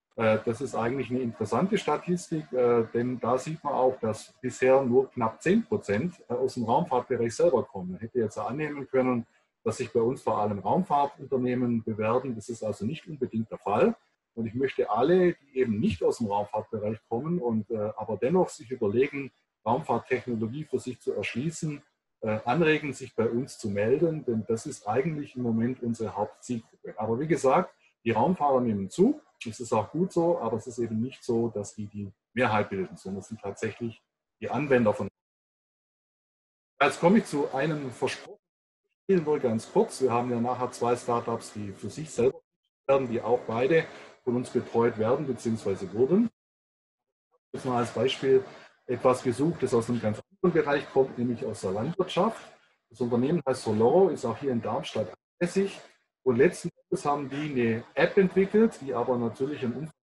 Das ist eigentlich eine interessante Statistik, denn da sieht man auch, dass bisher nur knapp zehn Prozent aus dem Raumfahrtbereich selber kommen. Man hätte jetzt annehmen können, dass sich bei uns vor allem Raumfahrtunternehmen bewerben. Das ist also nicht unbedingt der Fall. Und ich möchte alle, die eben nicht aus dem Raumfahrtbereich kommen und aber dennoch sich überlegen, Raumfahrttechnologie für sich zu erschließen, anregen, sich bei uns zu melden, denn das ist eigentlich im Moment unsere Hauptzielgruppe. Aber wie gesagt, die Raumfahrer nehmen zu. Das ist auch gut so, aber es ist eben nicht so, dass die die Mehrheit bilden, sondern es sind tatsächlich die Anwender von. Jetzt komme ich zu einem versprochenen Beispiel, nur ganz kurz. Wir haben ja nachher zwei Startups, die für sich selber werden, die auch beide von uns betreut werden bzw. wurden. Jetzt mal als Beispiel etwas gesucht, das aus einem ganz anderen Bereich kommt, nämlich aus der Landwirtschaft. Das Unternehmen heißt Soloro, ist auch hier in Darmstadt ansässig. Und letzten Endes haben die eine App entwickelt, die aber natürlich ein Umfang,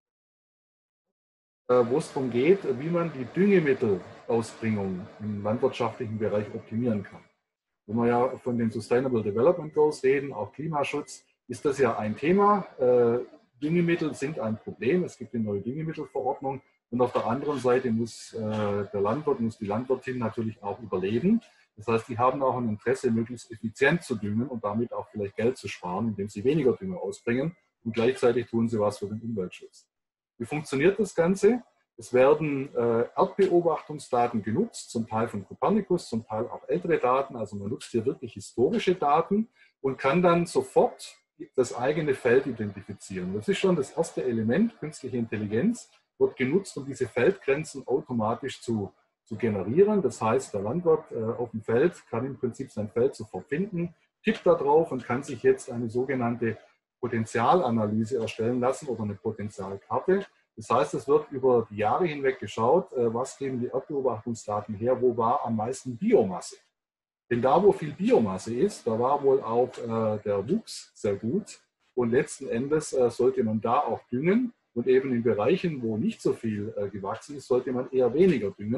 äh, wo es darum geht, wie man die Düngemittelausbringung im landwirtschaftlichen Bereich optimieren kann. Wenn wir ja von den Sustainable Development Goals reden, auch Klimaschutz, ist das ja ein Thema. Äh, Düngemittel sind ein Problem. Es gibt eine neue Düngemittelverordnung. Und auf der anderen Seite muss äh, der Landwirt, muss die Landwirtin natürlich auch überleben. Das heißt, die haben auch ein Interesse, möglichst effizient zu düngen und damit auch vielleicht Geld zu sparen, indem sie weniger Dünger ausbringen und gleichzeitig tun sie was für den Umweltschutz. Wie funktioniert das Ganze? Es werden äh, Erdbeobachtungsdaten genutzt, zum Teil von Copernicus, zum Teil auch ältere Daten. Also man nutzt hier wirklich historische Daten und kann dann sofort das eigene Feld identifizieren. Das ist schon das erste Element, künstliche Intelligenz wird genutzt, um diese Feldgrenzen automatisch zu, zu generieren. Das heißt, der Landwirt äh, auf dem Feld kann im Prinzip sein Feld sofort finden, tippt da drauf und kann sich jetzt eine sogenannte Potenzialanalyse erstellen lassen oder eine Potenzialkarte. Das heißt, es wird über die Jahre hinweg geschaut, äh, was geben die Erdbeobachtungsdaten her, wo war am meisten Biomasse. Denn da, wo viel Biomasse ist, da war wohl auch äh, der Wuchs sehr gut. Und letzten Endes äh, sollte man da auch düngen. Und eben in Bereichen, wo nicht so viel äh, gewachsen ist, sollte man eher weniger düngen.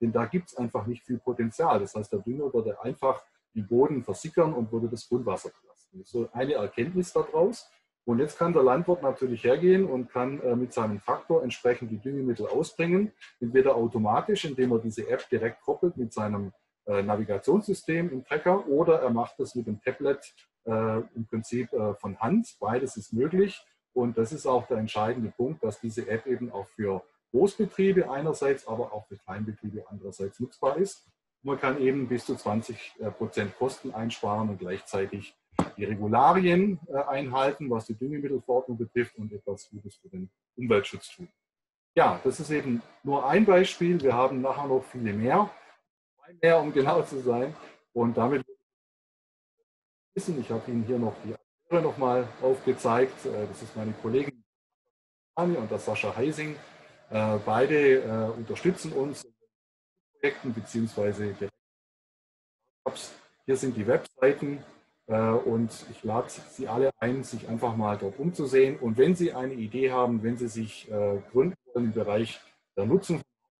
denn da gibt es einfach nicht viel Potenzial. Das heißt, der Dünger würde einfach den Boden versickern und würde das Grundwasser belasten. Das ist so eine Erkenntnis daraus. Und jetzt kann der Landwirt natürlich hergehen und kann äh, mit seinem Traktor entsprechend die Düngemittel ausbringen, entweder automatisch, indem er diese App direkt koppelt mit seinem äh, Navigationssystem im Trecker, oder er macht das mit dem Tablet äh, im Prinzip äh, von Hand. Beides ist möglich. Und das ist auch der entscheidende Punkt, dass diese App eben auch für Großbetriebe einerseits, aber auch für Kleinbetriebe andererseits nutzbar ist. Man kann eben bis zu zwanzig Prozent Kosten einsparen und gleichzeitig die Regularien äh, einhalten, was die Düngemittelverordnung betrifft, und etwas Gutes für den Umweltschutz tun. Ja, das ist eben nur ein Beispiel. Wir haben nachher noch viele mehr, zwei mehr, um genau zu sein. Und damit wissen, ich habe Ihnen hier noch die andere noch mal aufgezeigt. Das ist meine Kollegin Anni und der Sascha Heising. Äh, beide äh, unterstützen uns in Projekten beziehungsweise hier sind die Webseiten. Und ich lade Sie alle ein, sich einfach mal dort umzusehen. Und wenn Sie eine Idee haben, wenn Sie sich äh, gründen wollen im Bereich der Nutzung,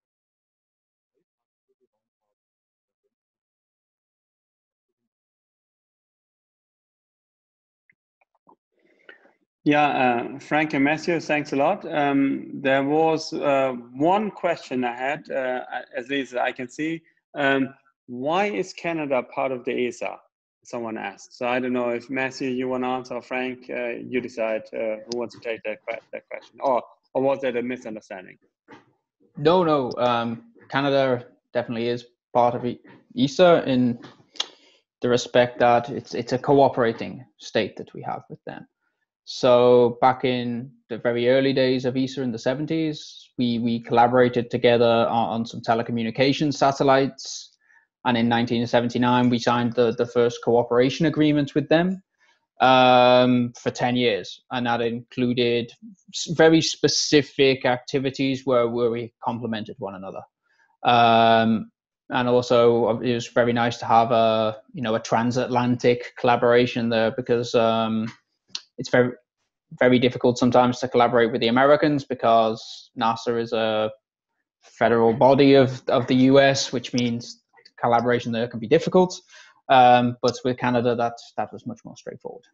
Yeah, uh, Frank and Matthew, thanks a lot. Um, there was uh, one question I had, uh, at least I can see. Um, why is Canada part of the E S A? Someone asked. So I don't know if Matthew, you want to answer, or Frank, uh, you decide uh, who wants to take that, that question. Or, or was that a misunderstanding? No, no. Um, Canada definitely is part of E S A in the respect that it's it's a cooperating state that we have with them. So back in the very early days of E S A in the seventies, we, we collaborated together on, on some telecommunications satellites. And in nineteen seventy-nine, we signed the, the first cooperation agreement with them um, for ten years. And that included very specific activities where, where we complemented one another. Um, and also it was very nice to have a, you know, a transatlantic collaboration there, because um, it's very, very difficult sometimes to collaborate with the Americans, because NASA is a federal body of, of the U S, which means collaboration there can be difficult. Um, but with Canada, that, that was much more straightforward.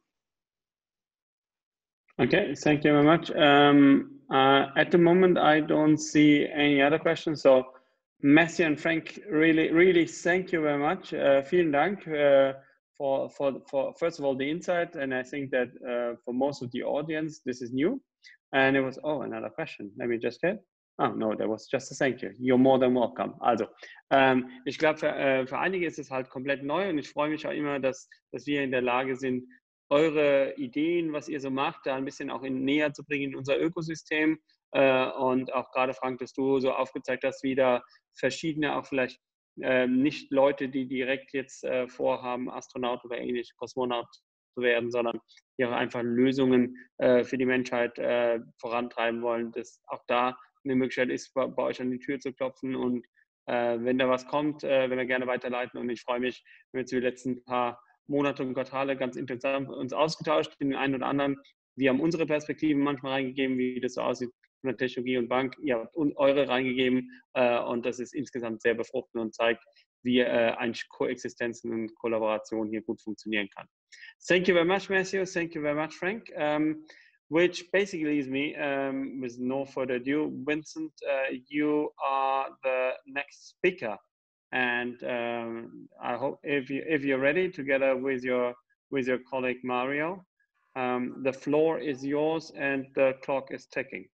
Okay, thank you very much. Um, uh, at the moment, I don't see any other questions. So Matthew and Frank, really, really thank you very much. Uh, vielen Dank uh, for, for, for, first of all, the insight. And I think that uh, for most of the audience, this is new. And it was, oh, another question. Let me just get. Oh, no, that was just a thank you. You're more than welcome. Also, ähm, ich glaube, für, äh, für einige ist es halt komplett neu, und ich freue mich auch immer, dass, dass wir in der Lage sind, eure Ideen, was ihr so macht, da ein bisschen auch in, näher zu bringen in unser Ökosystem. Äh, und auch gerade, Frank, dass du so aufgezeigt hast, wie da verschiedene, auch vielleicht äh, nicht Leute, die direkt jetzt äh, vorhaben, Astronaut oder ähnlich, Kosmonaut zu werden, sondern die auch einfach Lösungen äh, für die Menschheit äh, vorantreiben wollen, dass auch da eine Möglichkeit ist, bei, bei euch an die Tür zu klopfen, und äh, wenn da was kommt, äh, wenn wir gerne weiterleiten. Und ich freue mich, wir haben jetzt die letzten paar Monate und Quartale ganz intensiv uns ausgetauscht, den einen oder anderen. Wir haben unsere Perspektiven manchmal reingegeben, wie das so aussieht von der Technologie und Bank. Ihr habt eure reingegeben, äh, und das ist insgesamt sehr befruchtend und zeigt, wie äh, eigentlich Koexistenz und Kollaboration hier gut funktionieren kann. Thank you very much, Matthew. Thank you very much, Frank. Um, Which basically leaves me, um, with no further ado, Vincent, uh, you are the next speaker, and um, I hope if you if you're ready, together with your with your colleague Mario, um, the floor is yours and the clock is ticking.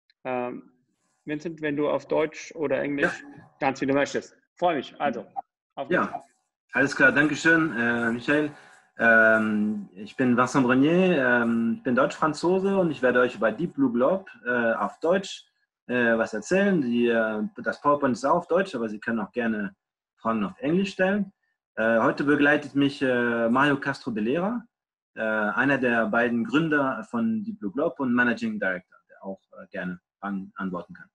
Um, Vincent, wenn du auf Deutsch oder Englisch, ja, ganz wie du möchtest. Freue mich. Also, auf geht's. Ja, alles klar. Dankeschön, äh, Michael. Ähm, ich bin Vincent Brenier, ähm, ich bin Deutsch-Franzose, und ich werde euch über Deep Blue Globe äh, auf Deutsch äh, was erzählen. Die, äh, das PowerPoint ist auch auf Deutsch, aber Sie können auch gerne Fragen auf Englisch stellen. Äh, heute begleitet mich äh, Mario Castro de Lera, äh, einer der beiden Gründer von Deep Blue Globe und Managing Director, der auch äh, gerne an, antworten kann.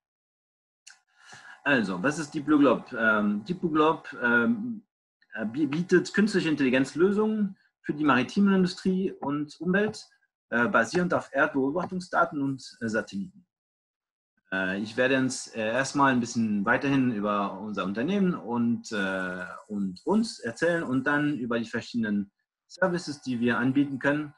Also, was ist Deep Blue Globe? Ähm, Deep Blue Globe ähm, bietet künstliche Intelligenzlösungen für die maritime Industrie und Umwelt, äh, basierend auf Erdbeobachtungsdaten und äh, Satelliten. Äh, ich werde uns äh, erstmal ein bisschen weiterhin über unser Unternehmen und, äh, und uns erzählen und dann über die verschiedenen Services, die wir anbieten können.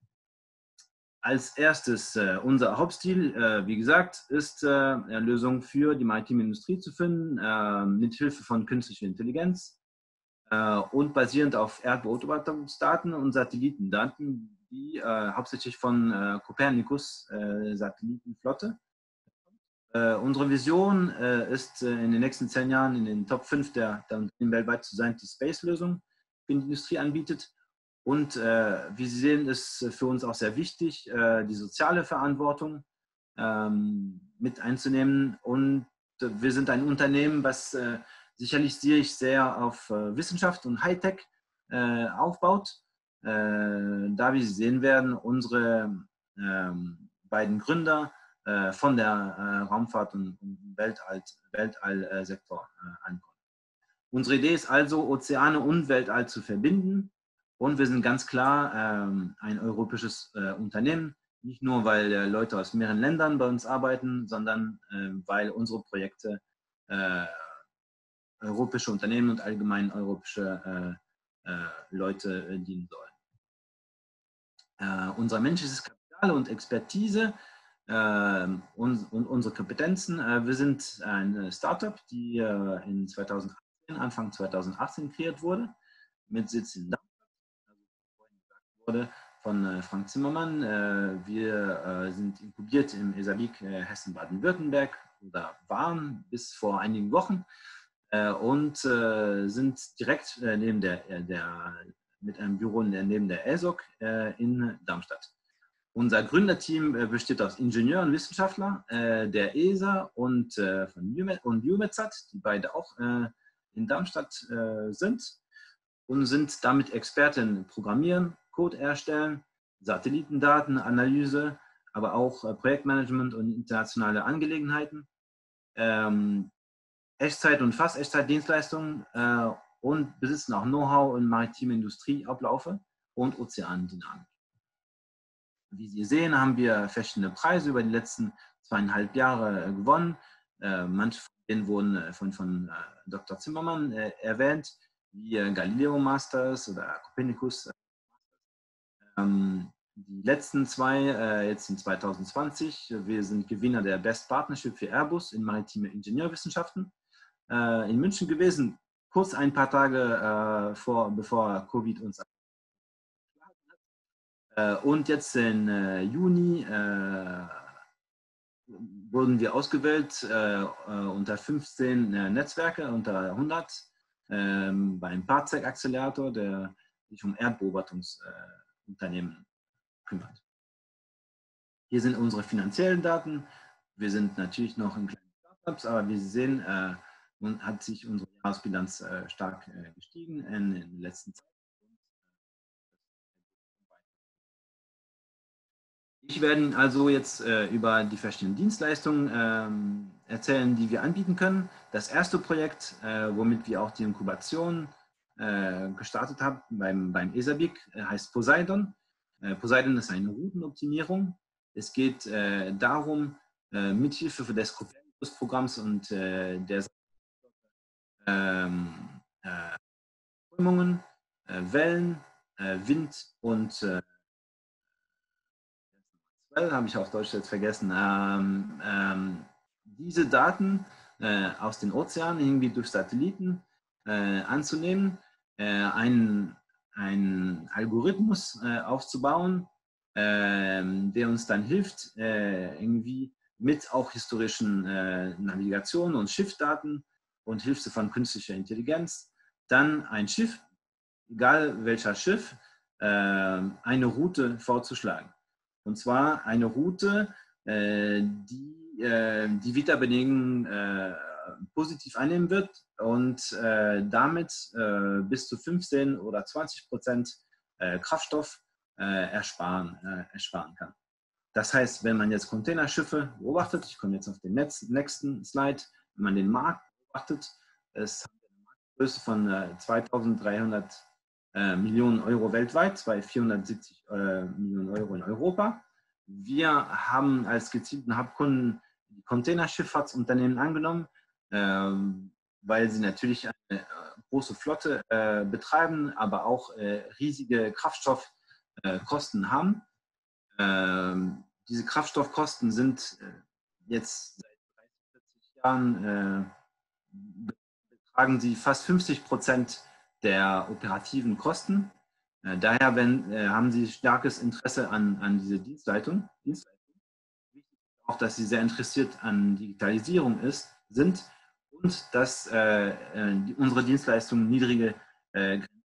Als erstes, äh, unser Hauptziel, äh, wie gesagt, ist, äh, eine Lösung für die maritime Industrie zu finden, äh, mit Hilfe von künstlicher Intelligenz äh, und basierend auf Erdbeobachtungsdaten und Satellitendaten, die äh, hauptsächlich von äh, Copernicus äh, Satellitenflotte. Äh, unsere Vision äh, ist, äh, in den nächsten zehn Jahren in den Top fünf der, der Unternehmen weltweit zu sein, die Space-Lösung für die Industrie anbietet. Und äh, wie Sie sehen, ist für uns auch sehr wichtig, äh, die soziale Verantwortung ähm, mit einzunehmen. Und äh, wir sind ein Unternehmen, was äh, sicherlich sich sehr auf äh, Wissenschaft und Hightech äh, aufbaut. Äh, da, wie Sie sehen werden, unsere ähm, beiden Gründer äh, von der äh, Raumfahrt- und, und Weltall, Weltallsektor äh, ankommen. Unsere Idee ist also, Ozeane und Weltall zu verbinden. Und wir sind ganz klar ähm, ein europäisches äh, Unternehmen, nicht nur, weil äh, Leute aus mehreren Ländern bei uns arbeiten, sondern äh, weil unsere Projekte äh, europäische Unternehmen und allgemein europäische äh, äh, Leute äh, dienen sollen. Äh, unser menschliches Kapital und Expertise äh, und, und unsere Kompetenzen. Äh, wir sind ein Startup, die äh, in zweitausendachtzehn, Anfang zweitausendachtzehn kreiert wurde, mit Sitz in Darmstadt. Wurde von äh, Frank Zimmermann. Äh, wir äh, sind inkubiert im ESABIC äh, Hessen-Baden-Württemberg oder waren bis vor einigen Wochen äh, und äh, sind direkt äh, neben der, äh, der, mit einem Büro neben der E S O C äh, in Darmstadt. Unser Gründerteam äh, besteht aus Ingenieuren und Wissenschaftlern äh, der E S A und äh, von EUMETSAT, die beide auch äh, in Darmstadt äh, sind und sind damit Experten im Programmieren, Code erstellen, Satellitendatenanalyse, aber auch äh, Projektmanagement und internationale Angelegenheiten, ähm, Echtzeit- und Fast-Echtzeit-Dienstleistungen äh, und besitzen auch Know-how in maritime Industrieabläufe und Ozeandynamik. Wie Sie sehen, haben wir verschiedene Preise über die letzten zweieinhalb Jahre äh, gewonnen. Äh, manche von denen wurden äh, von, von äh, Doktor Zimmermann äh, erwähnt, wie äh, Galileo Masters oder Copernicus. Ähm, die letzten zwei, äh, jetzt in zwanzig zwanzig, wir sind Gewinner der Best Partnership für Airbus in maritime Ingenieurwissenschaften äh, in München gewesen, kurz ein paar Tage äh, vor, bevor Covid uns äh, und jetzt im äh, Juni äh, wurden wir ausgewählt äh, unter fünfzehn äh, Netzwerke, unter hundert ähm, beim Parzec-Accelerator, der sich um Erdbeobachtungsunternehmen äh, kümmert. Hier sind unsere finanziellen Daten. Wir sind natürlich noch in kleinen Startups, aber wie Sie sehen, äh, hat sich unsere Jahresbilanz äh, stark äh, gestiegen in, in der letzten Zeit. Ich werde also jetzt äh, über die verschiedenen Dienstleistungen ähm, erzählen, die wir anbieten können. Das erste Projekt, äh, womit wir auch die Inkubation äh, gestartet haben beim, beim ESABIC, äh, heißt Poseidon. Äh, Poseidon ist eine Routenoptimierung. Es geht äh, darum, äh, mithilfe des Copernicus-Programms und äh, der ähm, äh, Strömungen, äh, Wellen, äh, Wind und äh, habe ich auf Deutsch jetzt vergessen, ähm, ähm, diese Daten äh, aus den Ozeanen irgendwie durch Satelliten äh, anzunehmen, äh, einen, einen Algorithmus äh, aufzubauen, äh, der uns dann hilft, äh, irgendwie mit auch historischen äh, Navigationen und Schiffdaten und Hilfe von künstlicher Intelligenz, dann ein Schiff, egal welcher Schiff, äh, eine Route vorzuschlagen. Und zwar eine Route, äh, die äh, die Wetterbedingungen äh, positiv einnehmen wird und äh, damit äh, bis zu fünfzehn oder zwanzig Prozent äh, Kraftstoff äh, ersparen, äh, ersparen kann. Das heißt, wenn man jetzt Containerschiffe beobachtet, ich komme jetzt auf den nächsten Slide, wenn man den Markt beobachtet, es hat eine Marktgröße von äh, zweitausenddreihundert äh, Millionen Euro weltweit, bei vierhundertsiebzig äh, Millionen Euro in Europa. Wir haben als gezielten Hubkunden die Containerschifffahrtsunternehmen angenommen, ähm, weil sie natürlich eine äh, große Flotte äh, betreiben, aber auch äh, riesige Kraftstoffkosten äh, haben. Ähm, diese Kraftstoffkosten sind äh, jetzt seit dreißig, vierzig Jahren, äh, betragen sie fast fünfzig Prozent der operativen Kosten. Äh, daher wenn, äh, haben sie starkes Interesse an, an diese Dienstleistung. Dienstleistung. Wichtig ist auch, dass sie sehr interessiert an Digitalisierung ist, sind und dass äh, äh, die, unsere Dienstleistungen niedrige äh,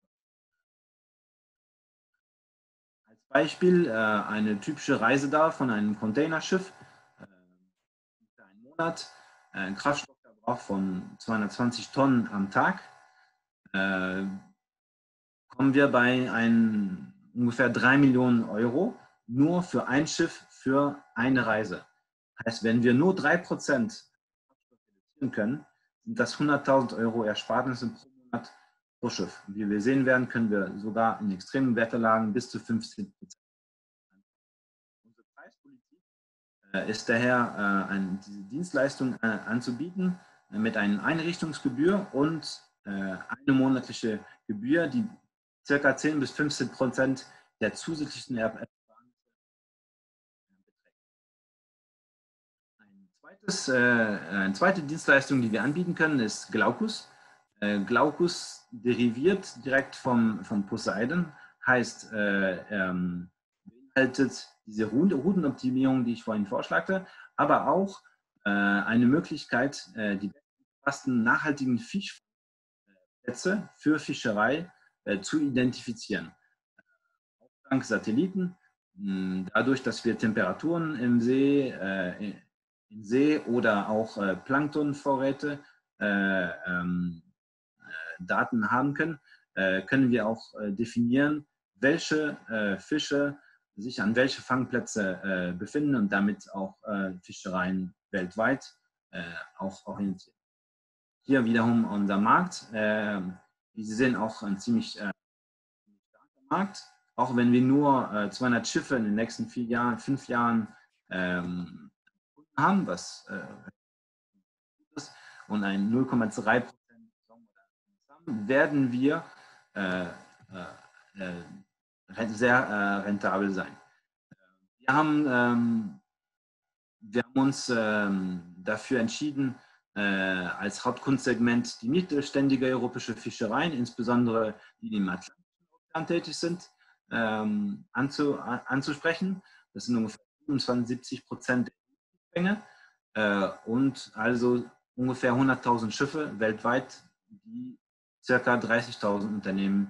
als Beispiel äh, eine typische Reisedauer von einem Containerschiff äh, für einen Monat, äh, ein Kraftstoffverbrauch von zweihundertzwanzig Tonnen am Tag, äh, kommen wir bei ein, ungefähr drei Millionen Euro nur für ein Schiff für eine Reise. Heißt, wenn wir nur drei Prozent reduzieren können, sind das hunderttausend Euro Ersparnisse pro Monat pro Schiff. Und wie wir sehen werden, können wir sogar in extremen Wetterlagen bis zu fünfzehn Prozent. Unsere Preispolitik äh, ist daher, äh, ein, diese Dienstleistung äh, anzubieten äh, mit einer Einrichtungsgebühr und äh, eine monatliche Gebühr, die ca. zehn bis fünfzehn Prozent der zusätzlichen Ersparnisse beträgt. Ein zweites, äh, eine zweite Dienstleistung, die wir anbieten können, ist Glaucus. Äh, Glaucus deriviert direkt vom, vom Poseidon, heißt, äh, ähm, beinhaltet diese Routenoptimierung, die ich vorhin vorschlagte, aber auch äh, eine Möglichkeit, äh, die besten nachhaltigen Fischplätze für Fischerei äh, zu identifizieren. Auch dank Satelliten, mh, dadurch, dass wir Temperaturen im See, äh, im See oder auch äh, Planktonvorräte äh, ähm, Daten haben können, äh, können wir auch äh, definieren, welche äh, Fische sich an welche Fangplätze äh, befinden und damit auch äh, Fischereien weltweit äh, auch orientieren. Hier wiederum unser Markt. Äh, wie Sie sehen, auch ein ziemlich äh, starker Markt. Auch wenn wir nur äh, zweihundert Schiffe in den nächsten vier Jahren, fünf Jahren ähm, haben, was äh, ist, und ein null Komma zwei Prozent werden wir äh, äh, sehr äh, rentabel sein. Wir haben, ähm, wir haben uns ähm, dafür entschieden, äh, als Hauptkunstsegment die mittelständige europäische Fischereien, insbesondere die, die im Atlantischen Ozean tätig sind, ähm, anzu, an, anzusprechen. Das sind ungefähr fünfundzwanzig, siebzig Prozent der Menge äh, und also ungefähr hunderttausend Schiffe weltweit, die circa dreißigtausend Unternehmen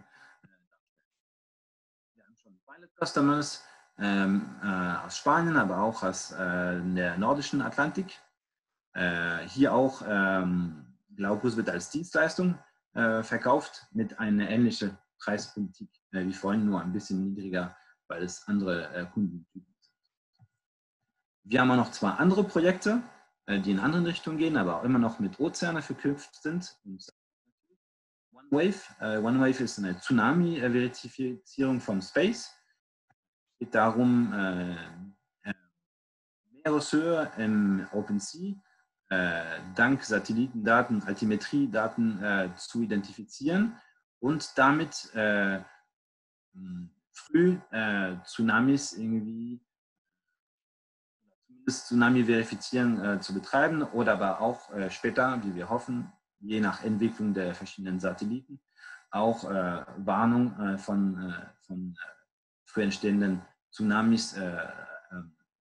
darstellen. Wir haben schon Pilot Customers ähm, äh, aus Spanien, aber auch aus äh, der nordischen Atlantik. Äh, hier auch ähm, Glaucus wird als Dienstleistung äh, verkauft mit einer ähnlichen Preispolitik äh, wie vorhin, nur ein bisschen niedriger, weil es andere äh, Kundentypen sind. Wir haben auch noch zwei andere Projekte, äh, die in anderen Richtungen gehen, aber auch immer noch mit Ozeanen verknüpft sind. Und OneWave. Uh, OneWave ist eine Tsunami-Verifizierung vom Space. Es geht darum, äh, Meereshöhe im Open Sea äh, dank Satellitendaten, Altimetriedaten äh, zu identifizieren und damit äh, früh äh, Tsunamis irgendwie, zumindest Tsunami verifizieren äh, zu betreiben oder aber auch äh, später, wie wir hoffen, je nach Entwicklung der verschiedenen Satelliten, auch äh, Warnung äh, von, äh, von äh, früh entstehenden Tsunamis äh, äh,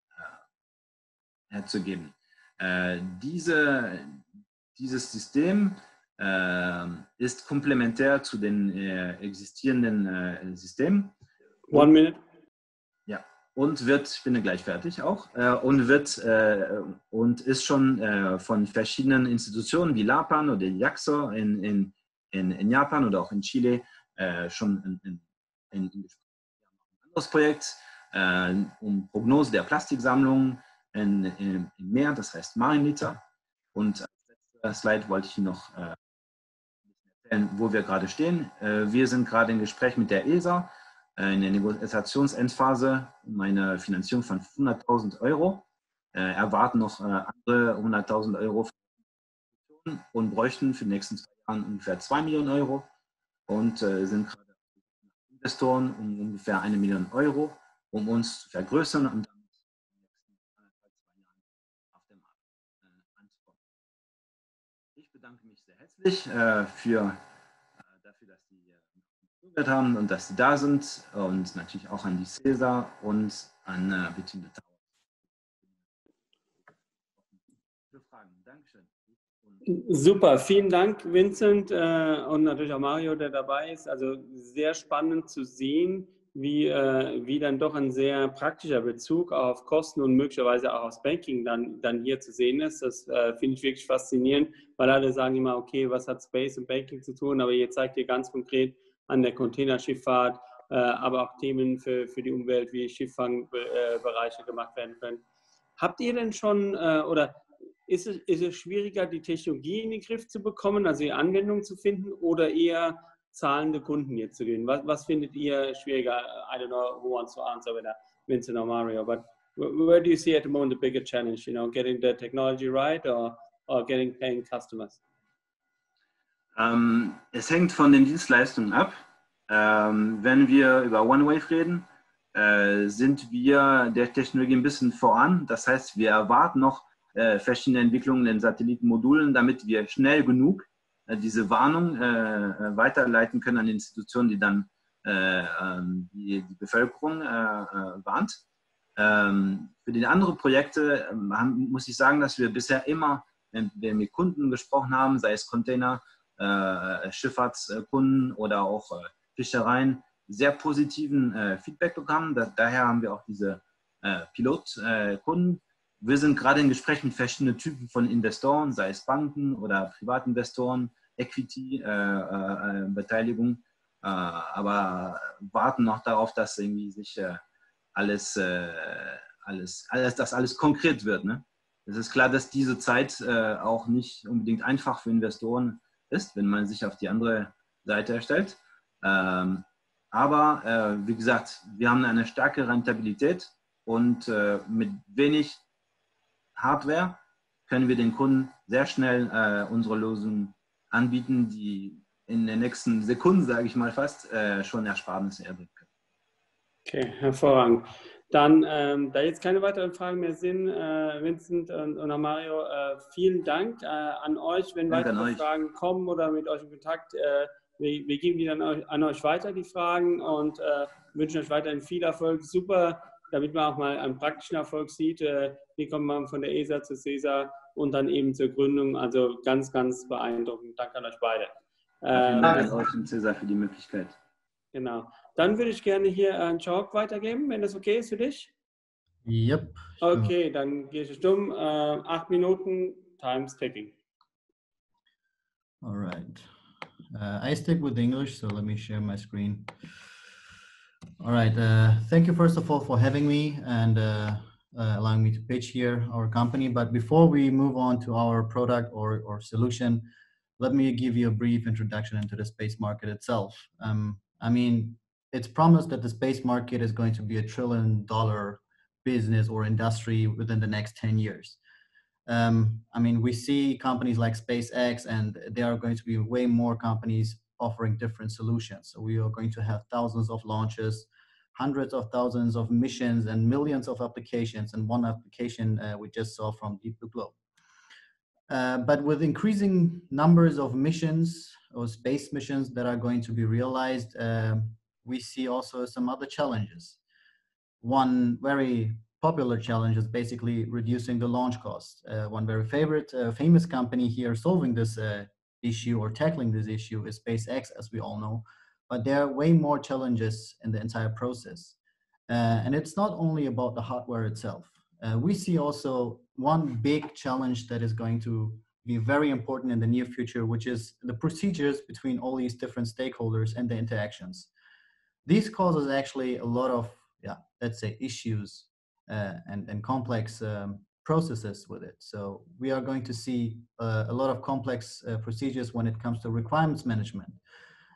herzugeben. Äh, diese, dieses System äh, ist komplementär zu den äh, existierenden äh, Systemen. One minute. Ja. Und wird, ich bin gleich fertig auch, äh, und wird äh, und ist schon äh, von verschiedenen Institutionen wie LAPAN oder JAXO in, in, in, in Japan oder auch in Chile äh, schon in, in, in, in ein anderes Projekt äh, um Prognose der Plastiksammlung in, in, im Meer, das heißt Marinliter. Und als letzter Slide wollte ich noch äh, erzählen, wo wir gerade stehen. Äh, wir sind gerade im Gespräch mit der E S A in der Negoziationsendphase um eine Finanzierung von hunderttausend Euro. äh, erwarten noch äh, andere hunderttausend Euro und bräuchten für die nächsten zwei Jahre ungefähr zwei Millionen Euro und äh, sind gerade Investoren um ungefähr eine Million Euro, um uns zu vergrößern und dann in den nächsten anderthalb, zwei Jahren auf dem Markt äh, anzukommen. Ich bedanke mich sehr herzlich äh, für, äh, dafür, dass Sie äh, zugehört haben und dass Sie da sind und natürlich auch an die Cäsar und an äh, Between the Towers. Für Fragen. Dankeschön. Super, vielen Dank, Vincent, äh, und natürlich auch Mario, der dabei ist. Also sehr spannend zu sehen, wie, äh, wie dann doch ein sehr praktischer Bezug auf Kosten und möglicherweise auch aufs Banking dann, dann hier zu sehen ist. Das äh, finde ich wirklich faszinierend, weil alle sagen immer, okay, was hat Space und Banking zu tun? Aber ihr zeigt hier ganz konkret an der Containerschifffahrt, äh, aber auch Themen für, für die Umwelt wie Schifffangbereiche äh, gemacht werden können. Habt ihr denn schon, äh, oder Ist es, ist es schwieriger, die Technologie in den Griff zu bekommen, also die Anwendung zu finden, oder eher zahlende Kunden jetzt zu gewinnen? Was, was findet ihr schwieriger? I don't know who wants to answer whether Vincent or Mario, but where do you see at the moment the bigger challenge? You know, getting the technology right or, or getting paying customers? Ähm, es hängt von den Dienstleistungen ab. Ähm, wenn wir über OneWave reden, äh, sind wir der Technologie ein bisschen voran. Das heißt, wir erwarten noch äh, verschiedene Entwicklungen in Satellitenmodulen, damit wir schnell genug äh, diese Warnung äh, weiterleiten können an Institutionen, die dann äh, die, die Bevölkerung äh, warnt. Ähm, für die anderen Projekte äh, muss ich sagen, dass wir bisher immer, wenn wir mit Kunden gesprochen haben, sei es Container, äh, Schifffahrtskunden oder auch äh, Fischereien, sehr positiven äh, Feedback bekommen. Da, daher haben wir auch diese äh, Pilotkunden. Äh, wir sind gerade in Gesprächen mit verschiedenen Typen von Investoren, sei es Banken oder Privatinvestoren, Equity-Beteiligung, äh, äh, aber warten noch darauf, dass irgendwie sich äh, alles, äh, alles, alles, dass alles konkret wird. Ne? Es ist klar, dass diese Zeit äh, auch nicht unbedingt einfach für Investoren ist, wenn man sich auf die andere Seite stellt. Ähm, aber äh, wie gesagt, wir haben eine starke Rentabilität und äh, mit wenig Hardware können wir den Kunden sehr schnell äh, unsere Lösungen anbieten, die in den nächsten Sekunden, sage ich mal fast, äh, schon Ersparnisse erbringen können. Okay, hervorragend. Dann, ähm, da jetzt keine weiteren Fragen mehr sind, äh, Vincent und, und Mario, äh, vielen Dank äh, an euch. Wenn Danke weitere Fragen kommen oder mit euch in Kontakt, äh, wir, wir geben die dann euch, an euch weiter, die Fragen, und äh, wünschen euch weiterhin viel Erfolg. Super, damit man auch mal einen praktischen Erfolg sieht. Äh, wie kommt man von der E S A zu Cäsar und dann eben zur Gründung? Also ganz, ganz beeindruckend. Danke an euch beide. Äh, vielen Dank an euch und Cäsar für die Möglichkeit. Genau. Dann würde ich gerne hier an Chalk weitergeben, wenn das okay ist für dich. Yep. Okay, dann gehe ich stumm. Äh, acht Minuten, time's ticking. All right. Uh, I stick with English, so let me share my screen. All right. Uh, thank you, first of all, for having me and uh, uh, allowing me to pitch here our company. But before we move on to our product or, or solution, let me give you a brief introduction into the space market itself. Um, I mean, it's promised that the space market is going to be a trillion dollar business or industry within the next ten years. Um, I mean, we see companies like SpaceX, and there are going to be way more companies offering different solutions. So we are going to have thousands of launches, hundreds of thousands of missions, and millions of applications. And one application uh, we just saw from Deep Blue Globe. Uh, but with increasing numbers of missions or space missions that are going to be realized, uh, we see also some other challenges. One very popular challenge is basically reducing the launch costs. Uh, one very favorite, uh, famous company here solving this uh, issue or tackling this issue is SpaceX, as we all know. But there are way more challenges in the entire process. Uh, and it's not only about the hardware itself. Uh, we see also one big challenge that is going to be very important in the near future, which is the procedures between all these different stakeholders and the interactions. These causes actually a lot of, yeah, let's say issues uh, and, and complex um, processes with it. So we are going to see uh, a lot of complex uh, procedures when it comes to requirements management.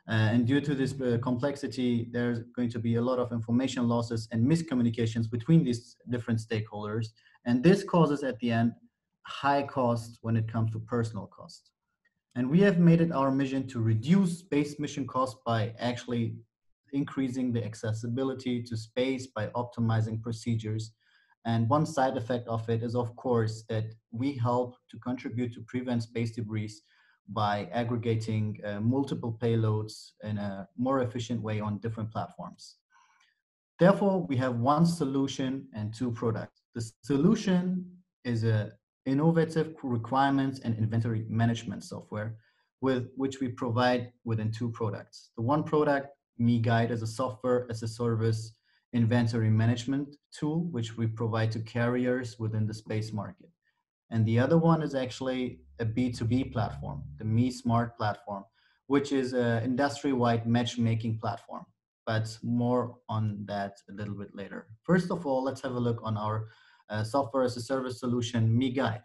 Uh, and due to this uh, complexity, there's going to be a lot of information losses and miscommunications between these different stakeholders. And this causes at the end high costs when it comes to personal cost. And we have made it our mission to reduce space mission costs by actually increasing the accessibility to space by optimizing procedures. And one side effect of it is, of course, that we help to contribute to prevent space debris by aggregating uh, multiple payloads in a more efficient way on different platforms. Therefore, we have one solution and two products. The solution is a innovative requirements and inventory management software with which we provide within two products. The one product, MeGuide, is a software as a service inventory management tool, which we provide to carriers within the space market. And the other one is actually a B two B platform, the MeSmart platform, which is an industry-wide matchmaking platform, but more on that a little bit later. First of all, let's have a look on our uh, software as a service solution, MeGuide.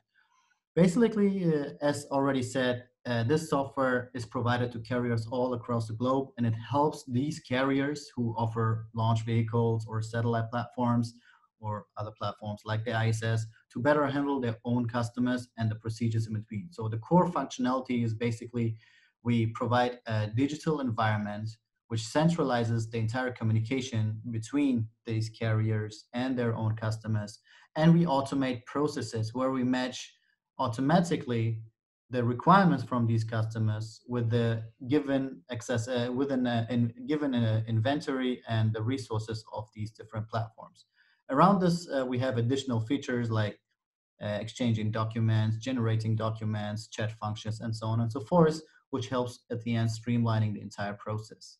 Basically, uh, as already said, uh, this software is provided to carriers all across the globe, and it helps these carriers who offer launch vehicles or satellite platforms or other platforms like the I S S to better handle their own customers and the procedures in between. So the core functionality is basically we provide a digital environment which centralizes the entire communication between these carriers and their own customers. And we automate processes where we match automatically the requirements from these customers with the given access, uh, within a, in, given a inventory and the resources of these different platforms. Around this, uh, we have additional features like uh, exchanging documents, generating documents, chat functions, and so on and so forth, which helps at the end streamlining the entire process.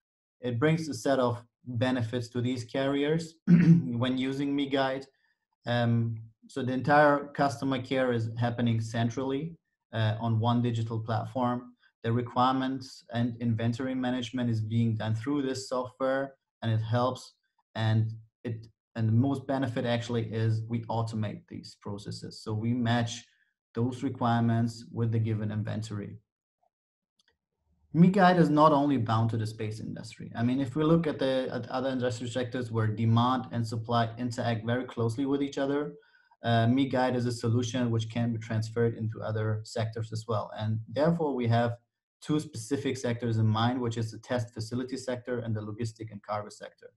It brings a set of benefits to these carriers when using MeGuide. Um, so the entire customer care is happening centrally uh, on one digital platform. The requirements and inventory management is being done through this software, and it helps. And it and the most benefit actually is we automate these processes. So we match those requirements with the given inventory. MeGuide is not only bound to the space industry. I mean, if we look at the at other industry sectors where demand and supply interact very closely with each other, uh, MeGuide is a solution which can be transferred into other sectors as well. And therefore, we have two specific sectors in mind, which is the test facility sector and the logistic and cargo sector.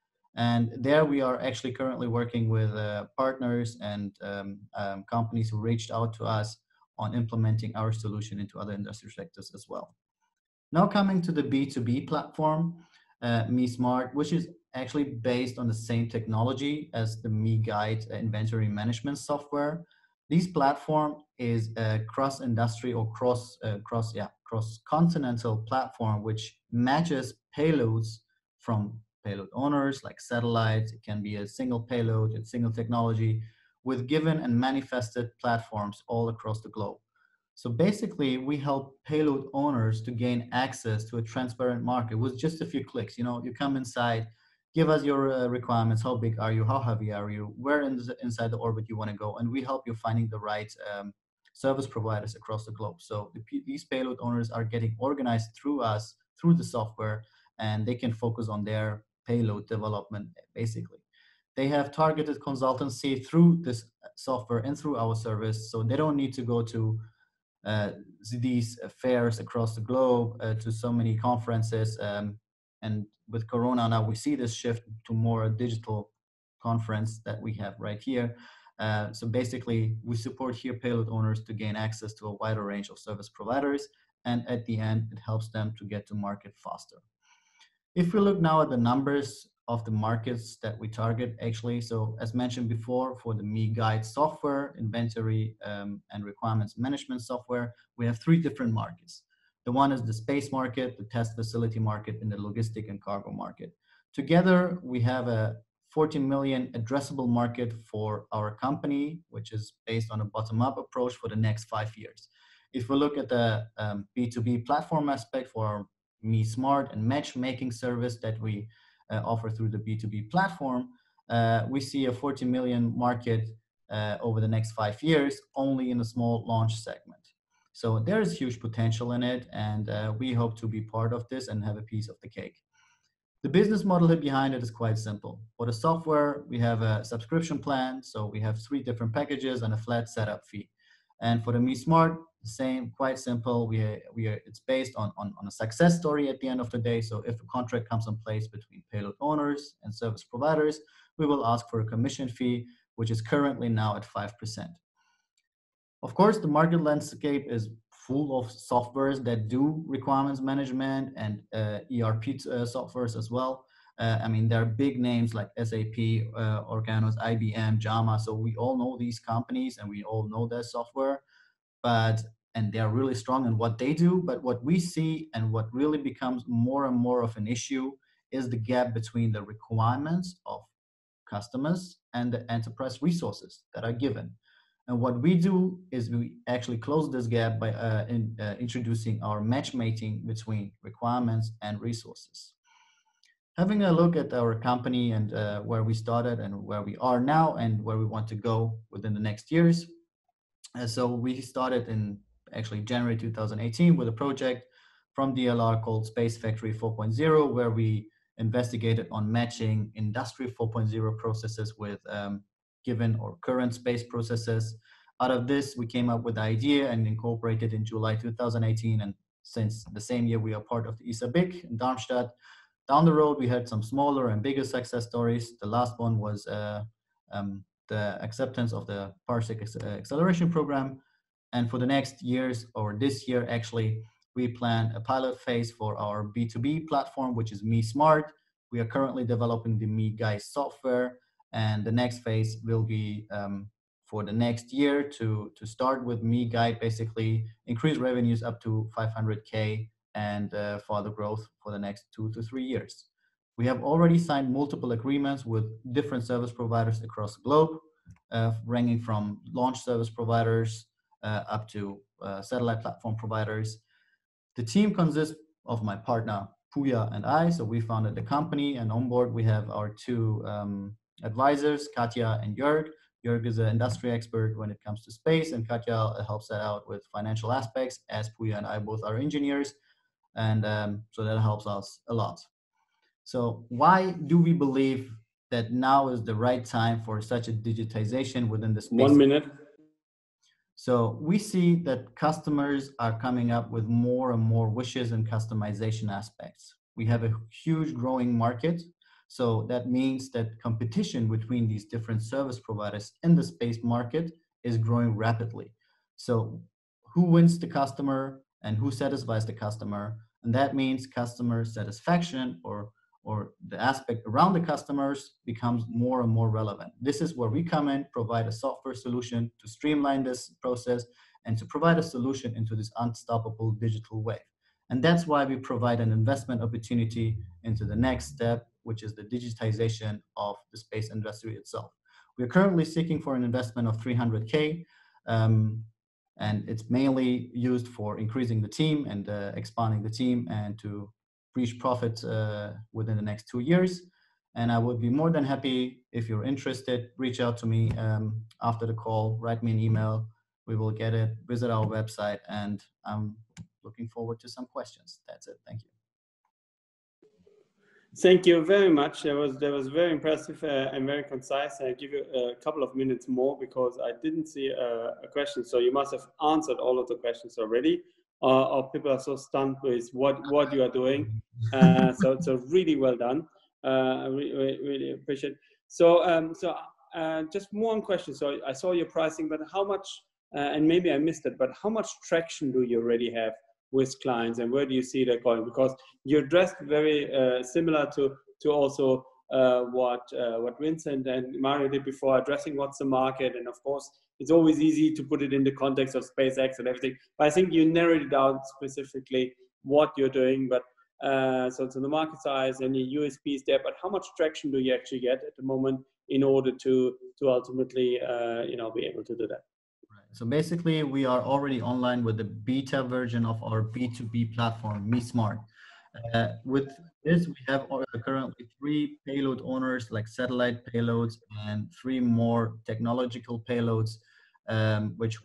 And there we are actually currently working with uh, partners and um, um, companies who reached out to us on implementing our solution into other industry sectors as well. Now coming to the B two B platform, uh, MeSmart, which is actually based on the same technology as the MeGuide uh, inventory management software. This platform is a cross-industry or cross, uh, cross, yeah, cross-continental platform which matches payloads from payload owners like satellites. It can be a single payload, a single technology with given and manifested platforms all across the globe. So basically, we help payload owners to gain access to a transparent market with just a few clicks. You know, you come inside, give us your uh, requirements. How big are you? How heavy are you? Where in the, inside the orbit you want to go? And we help you finding the right um, service providers across the globe. So the, these payload owners are getting organized through us, through the software, and they can focus on their payload development, basically. They have targeted consultancy through this software and through our service, so they don't need to go to uh, these fairs across the globe, uh, to so many conferences. Um, and with Corona now, we see this shift to more digital conference that we have right here. Uh, so basically, we support here payload owners to gain access to a wider range of service providers, and at the end, it helps them to get to market faster. If we look now at the numbers of the markets that we target, actually, so as mentioned before, for the MeGuide software, inventory um, and requirements management software, we have three different markets. The one is the space market, the test facility market, and the logistic and cargo market. Together, we have a forty million addressable market for our company, which is based on a bottom-up approach for the next five years. If we look at the um, B two B platform aspect for our MeSmart and matchmaking service that we uh, offer through the B two B platform, uh, we see a forty million market uh, over the next five years, only in a small launch segment. So there is huge potential in it, and uh, we hope to be part of this and have a piece of the cake. The business model behind it is quite simple. For the software, we have a subscription plan. So we have three different packages and a flat setup fee. And for the MeSmart, the same, quite simple. We, we are, it's based on, on, on a success story at the end of the day. So if a contract comes in place between payload owners and service providers, we will ask for a commission fee, which is currently now at five percent. Of course, the market landscape is full of softwares that do requirements management and uh, E R P uh, softwares as well. Uh, I mean, there are big names like S A P, uh, Organos, I B M, JAMA. So we all know these companies and we all know their software, but and they're really strong in what they do. But what we see and what really becomes more and more of an issue is the gap between the requirements of customers and the enterprise resources that are given. And what we do is we actually close this gap by uh, in, uh, introducing our matchmaking between requirements and resources. Having a look at our company and uh, where we started and where we are now and where we want to go within the next years. Uh, so we started in actually January two thousand eighteen with a project from D L R called Space Factory four point oh, where we investigated on matching Industry four point oh processes with um, given or current space processes. Out of this, we came up with the idea and incorporated in July two thousand eighteen. And since the same year, we are part of the E S A B I C in Darmstadt. Down the road, we had some smaller and bigger success stories. The last one was uh, um, the acceptance of the Parsec acceleration program. And for the next years, or this year actually, we plan a pilot phase for our B two B platform, which is MeSmart. We are currently developing the MeGuide software. And the next phase will be um, for the next year to, to start with MeGuide, basically increase revenues up to five hundred K and uh, further growth for the next two to three years. We have already signed multiple agreements with different service providers across the globe, uh, ranging from launch service providers uh, up to uh, satellite platform providers. The team consists of my partner, Puya, and I. So we founded the company, and on board we have our two um, advisors, Katja and Jörg. Jörg is an industry expert when it comes to space, and Katja helps that out with financial aspects, as Puya and I both are engineers. And um, so that helps us a lot. So why do we believe that now is the right time for such a digitization within the space? One minute. So we see that customers are coming up with more and more wishes and customization aspects. We have a huge growing market. So that means that competition between these different service providers in the space market is growing rapidly. So who wins the customer and who satisfies the customer? And that means customer satisfaction or, or the aspect around the customers becomes more and more relevant. This is where we come in, provide a software solution to streamline this process and to provide a solution into this unstoppable digital wave. And that's why we provide an investment opportunity into the next step, which is the digitization of the space industry itself. We are currently seeking for an investment of three hundred K, um, and it's mainly used for increasing the team and uh, expanding the team and to reach profit uh, within the next two years. And I would be more than happy if you're interested, reach out to me um, after the call, write me an email, we will get it, visit our website, and I'm looking forward to some questions. That's it, thank you. Thank you very much. That was that was very impressive uh, and very concise. I'll give you a couple of minutes more because I didn't see a, a question. So you must have answered all of the questions already, uh, or people are so stunned with what what you are doing. Uh, so it's so really well done. Uh, I really, really appreciate it. So um, so uh, just one question. So I saw your pricing, but how much? Uh, and maybe I missed it. But how much traction do you already have with clients, and where do you see that going? Because you're dressed very uh, similar to to also uh, what uh, what Vincent and Mario did before, addressing what's the market, and of course it's always easy to put it in the context of SpaceX and everything. But I think you narrowed it down specifically what you're doing. But uh, so to the market size and your U S Ps there. But how much traction do you actually get at the moment in order to to ultimately uh, you know be able to do that? So basically, we are already online with the beta version of our B two B platform, MeSmart. Uh, with this, we have currently three payload owners, like satellite payloads, and three more technological payloads, um, which we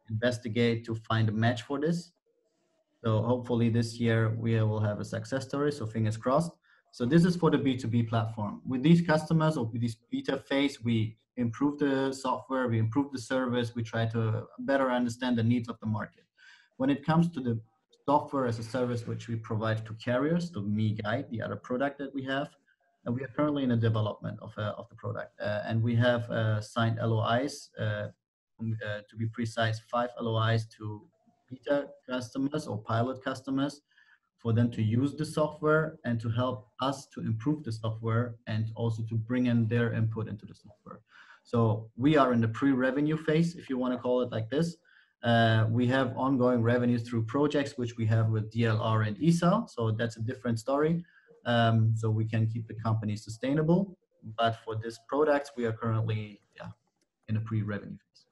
investigate to find a match for this. So hopefully this year we will have a success story, so fingers crossed. So this is for the B two B platform. With these customers or with this beta phase, we improve the software, we improve the service, we try to better understand the needs of the market. When it comes to the software as a service which we provide to carriers, to MeGuide, the other product that we have, and we are currently in the development of, uh, of the product. Uh, and we have uh, signed L O Is, uh, um, uh, to be precise, five L O Is to beta customers or pilot customers for them to use the software and to help us to improve the software and also to bring in their input into the software. So we are in the pre-revenue phase, if you want to call it like this. Uh, we have ongoing revenues through projects, which we have with D L R and E S A. So that's a different story. Um, so we can keep the company sustainable. But for this product, we are currently yeah, in a pre-revenue phase.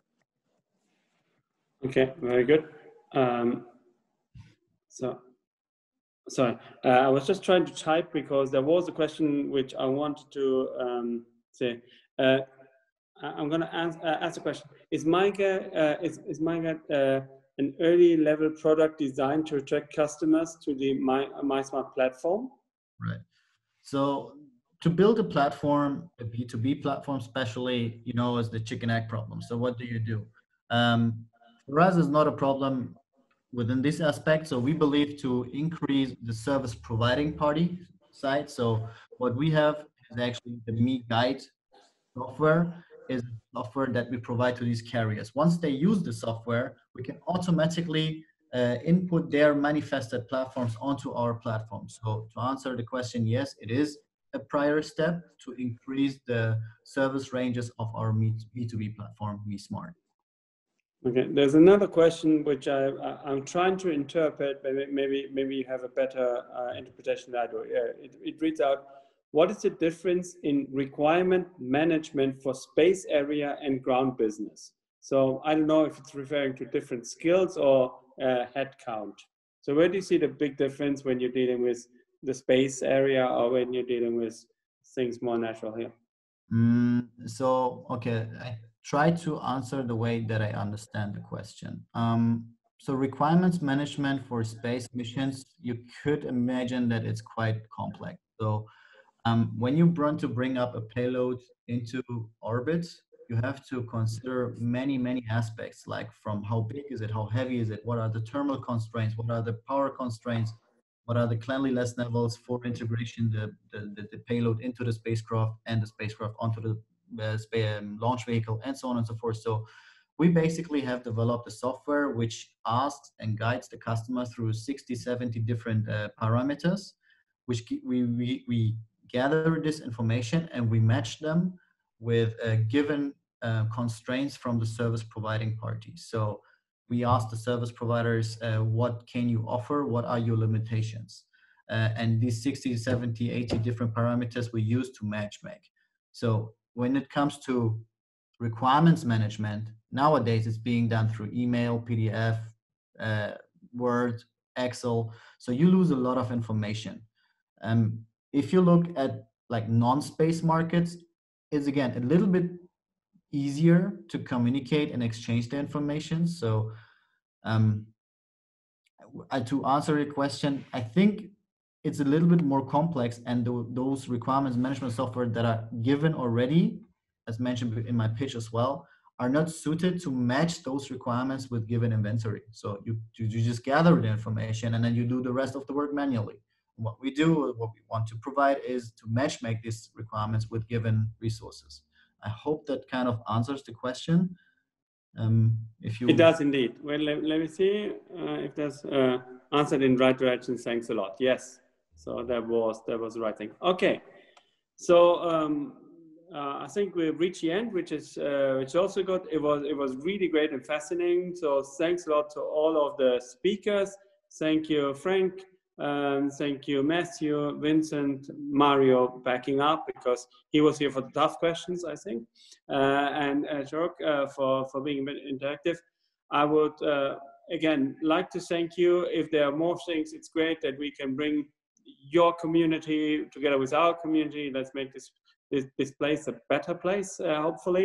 Okay, very good. Um, so, sorry, uh, I was just trying to type because there was a question which I wanted to um, say. Uh, I'm going to ask, uh, ask a question. Is MyGuide, uh, is, is MyGuide uh, an early level product designed to attract customers to the My, MySmart platform? Right. So to build a platform, a B two B platform especially, you know, is the chicken egg problem. So what do you do? Um, for us, it's not a problem within this aspect. So we believe to increase the service providing party side. So what we have is actually the MeGuide software is software that we provide to these carriers. Once they use the software, we can automatically uh, input their manifested platforms onto our platform. So to answer the question, yes, it is a prior step to increase the service ranges of our B two B platform, MeSmart. Okay, there's another question which I, I, I'm trying to interpret, maybe, maybe, maybe you have a better uh, interpretation than I do. Uh, it, it reads out, what is the difference in requirement management for space area and ground business? So I don't know if it's referring to different skills or uh, headcount. So where do you see the big difference when you're dealing with the space area or when you're dealing with things more natural here? Mm, so, okay, I try to answer the way that I understand the question. Um, so requirements management for space missions, you could imagine that it's quite complex. So Um, when you want to bring up a payload into orbit, you have to consider many, many aspects, like from how big is it, how heavy is it, what are the thermal constraints, what are the power constraints, what are the cleanliness levels for integration, the, the, the payload into the spacecraft and the spacecraft onto the uh, um, launch vehicle, and so on and so forth. So we basically have developed a software which asks and guides the customer through sixty, seventy different uh, parameters, which we, we, we gather this information and we match them with uh, given uh, constraints from the service providing parties. So we ask the service providers, uh, what can you offer? What are your limitations? Uh, and these sixty, seventy, eighty different parameters we use to match make. So when it comes to requirements management, nowadays it's being done through email, P D F, uh, Word, Excel. So you lose a lot of information. Um, if you look at like non-space markets, it's again a little bit easier to communicate and exchange the information. So um, to answer your question, I think it's a little bit more complex, and th those requirements management software that are given already, as mentioned in my pitch as well, are not suited to match those requirements with given inventory. So you, you, you just gather the information and then you do the rest of the work manually. What we do, what we want to provide is to match make these requirements with given resources. I hope that kind of answers the question. Um, if you It does indeed. Well, let, let me see uh, if that's uh, answered in the right direction. Thanks a lot. Yes. So that was that was the right thing. Okay. So um, uh, I think we've reached the end, which is uh, which also good. It was it was really great and fascinating. So thanks a lot to all of the speakers. Thank you, Frank. Um, thank you, Matthew, Vincent, Mario, backing up because he was here for the tough questions, I think, uh, and uh, Jorg uh, for for being a bit interactive. I would uh, again like to thank you. If there are more things, it's great that we can bring your community together with our community. Let's make this this, this place a better place, uh, hopefully.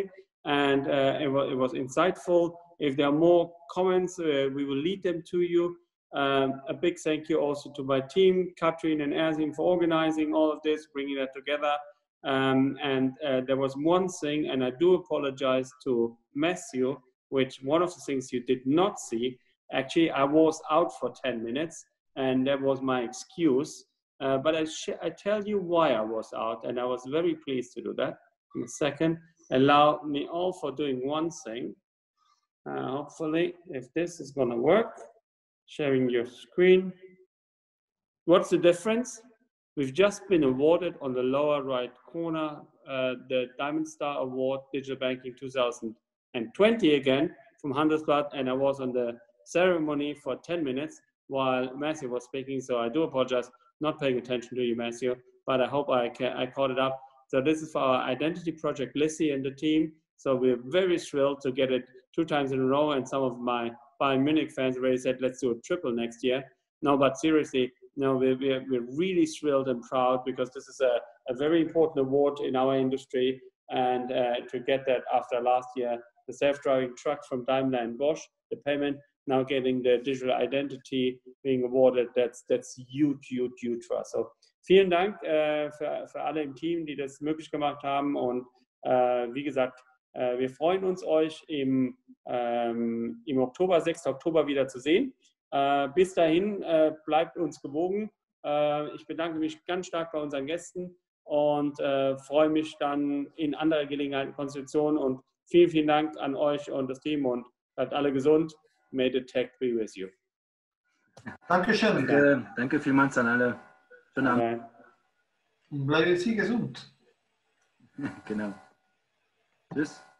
and uh, it, was, it was insightful. If there are more comments, uh, we will lead them to you. Um, a big thank you also to my team, Katrin and Erzim, for organizing all of this, bringing that together. Um, and uh, there was one thing, and I do apologize to Matthew, which one of the things you did not see. Actually, I was out for ten minutes, and that was my excuse. Uh, but I, I tell you why I was out, and I was very pleased to do that. In a second, allow me all for doing one thing. Uh, hopefully, if this is going to work, sharing your screen. What's the difference? We've just been awarded on the lower right corner uh, the Diamond Star Award Digital Banking two thousand twenty again from Handelsblatt, and I was on the ceremony for ten minutes while Matthew was speaking, so I do apologize not paying attention to you, Matthew, but I hope I, can, I caught it up. So this is for our identity project, Lissy and the team. So we're very thrilled to get it two times in a row, and some of my Bayern Munich fans already said, let's do a triple next year. No, but seriously, no, we're, we're, we're really thrilled and proud because this is a, a very important award in our industry. And uh, to get that after last year, the self-driving trucks from Daimler and Bosch, the payment, now getting the digital identity being awarded, that's, that's huge, huge, huge for us. So vielen Dank äh, für, für alle im Team, die das möglich gemacht haben. Und äh, wie gesagt, äh, wir freuen uns, euch im, ähm, im Oktober, sechsten Oktober wieder zu sehen. Äh, bis dahin, äh, bleibt uns gewogen. Äh, ich bedanke mich ganz stark bei unseren Gästen und äh, freue mich dann in anderer Gelegenheiten, Konstitutionen. Und vielen, vielen Dank an euch und das Team und bleibt alle gesund. May the tech be with you. Dankeschön. Danke, danke vielmals an alle. Schönen Abend. Bleiben Sie gesund. Genau. Tschüss.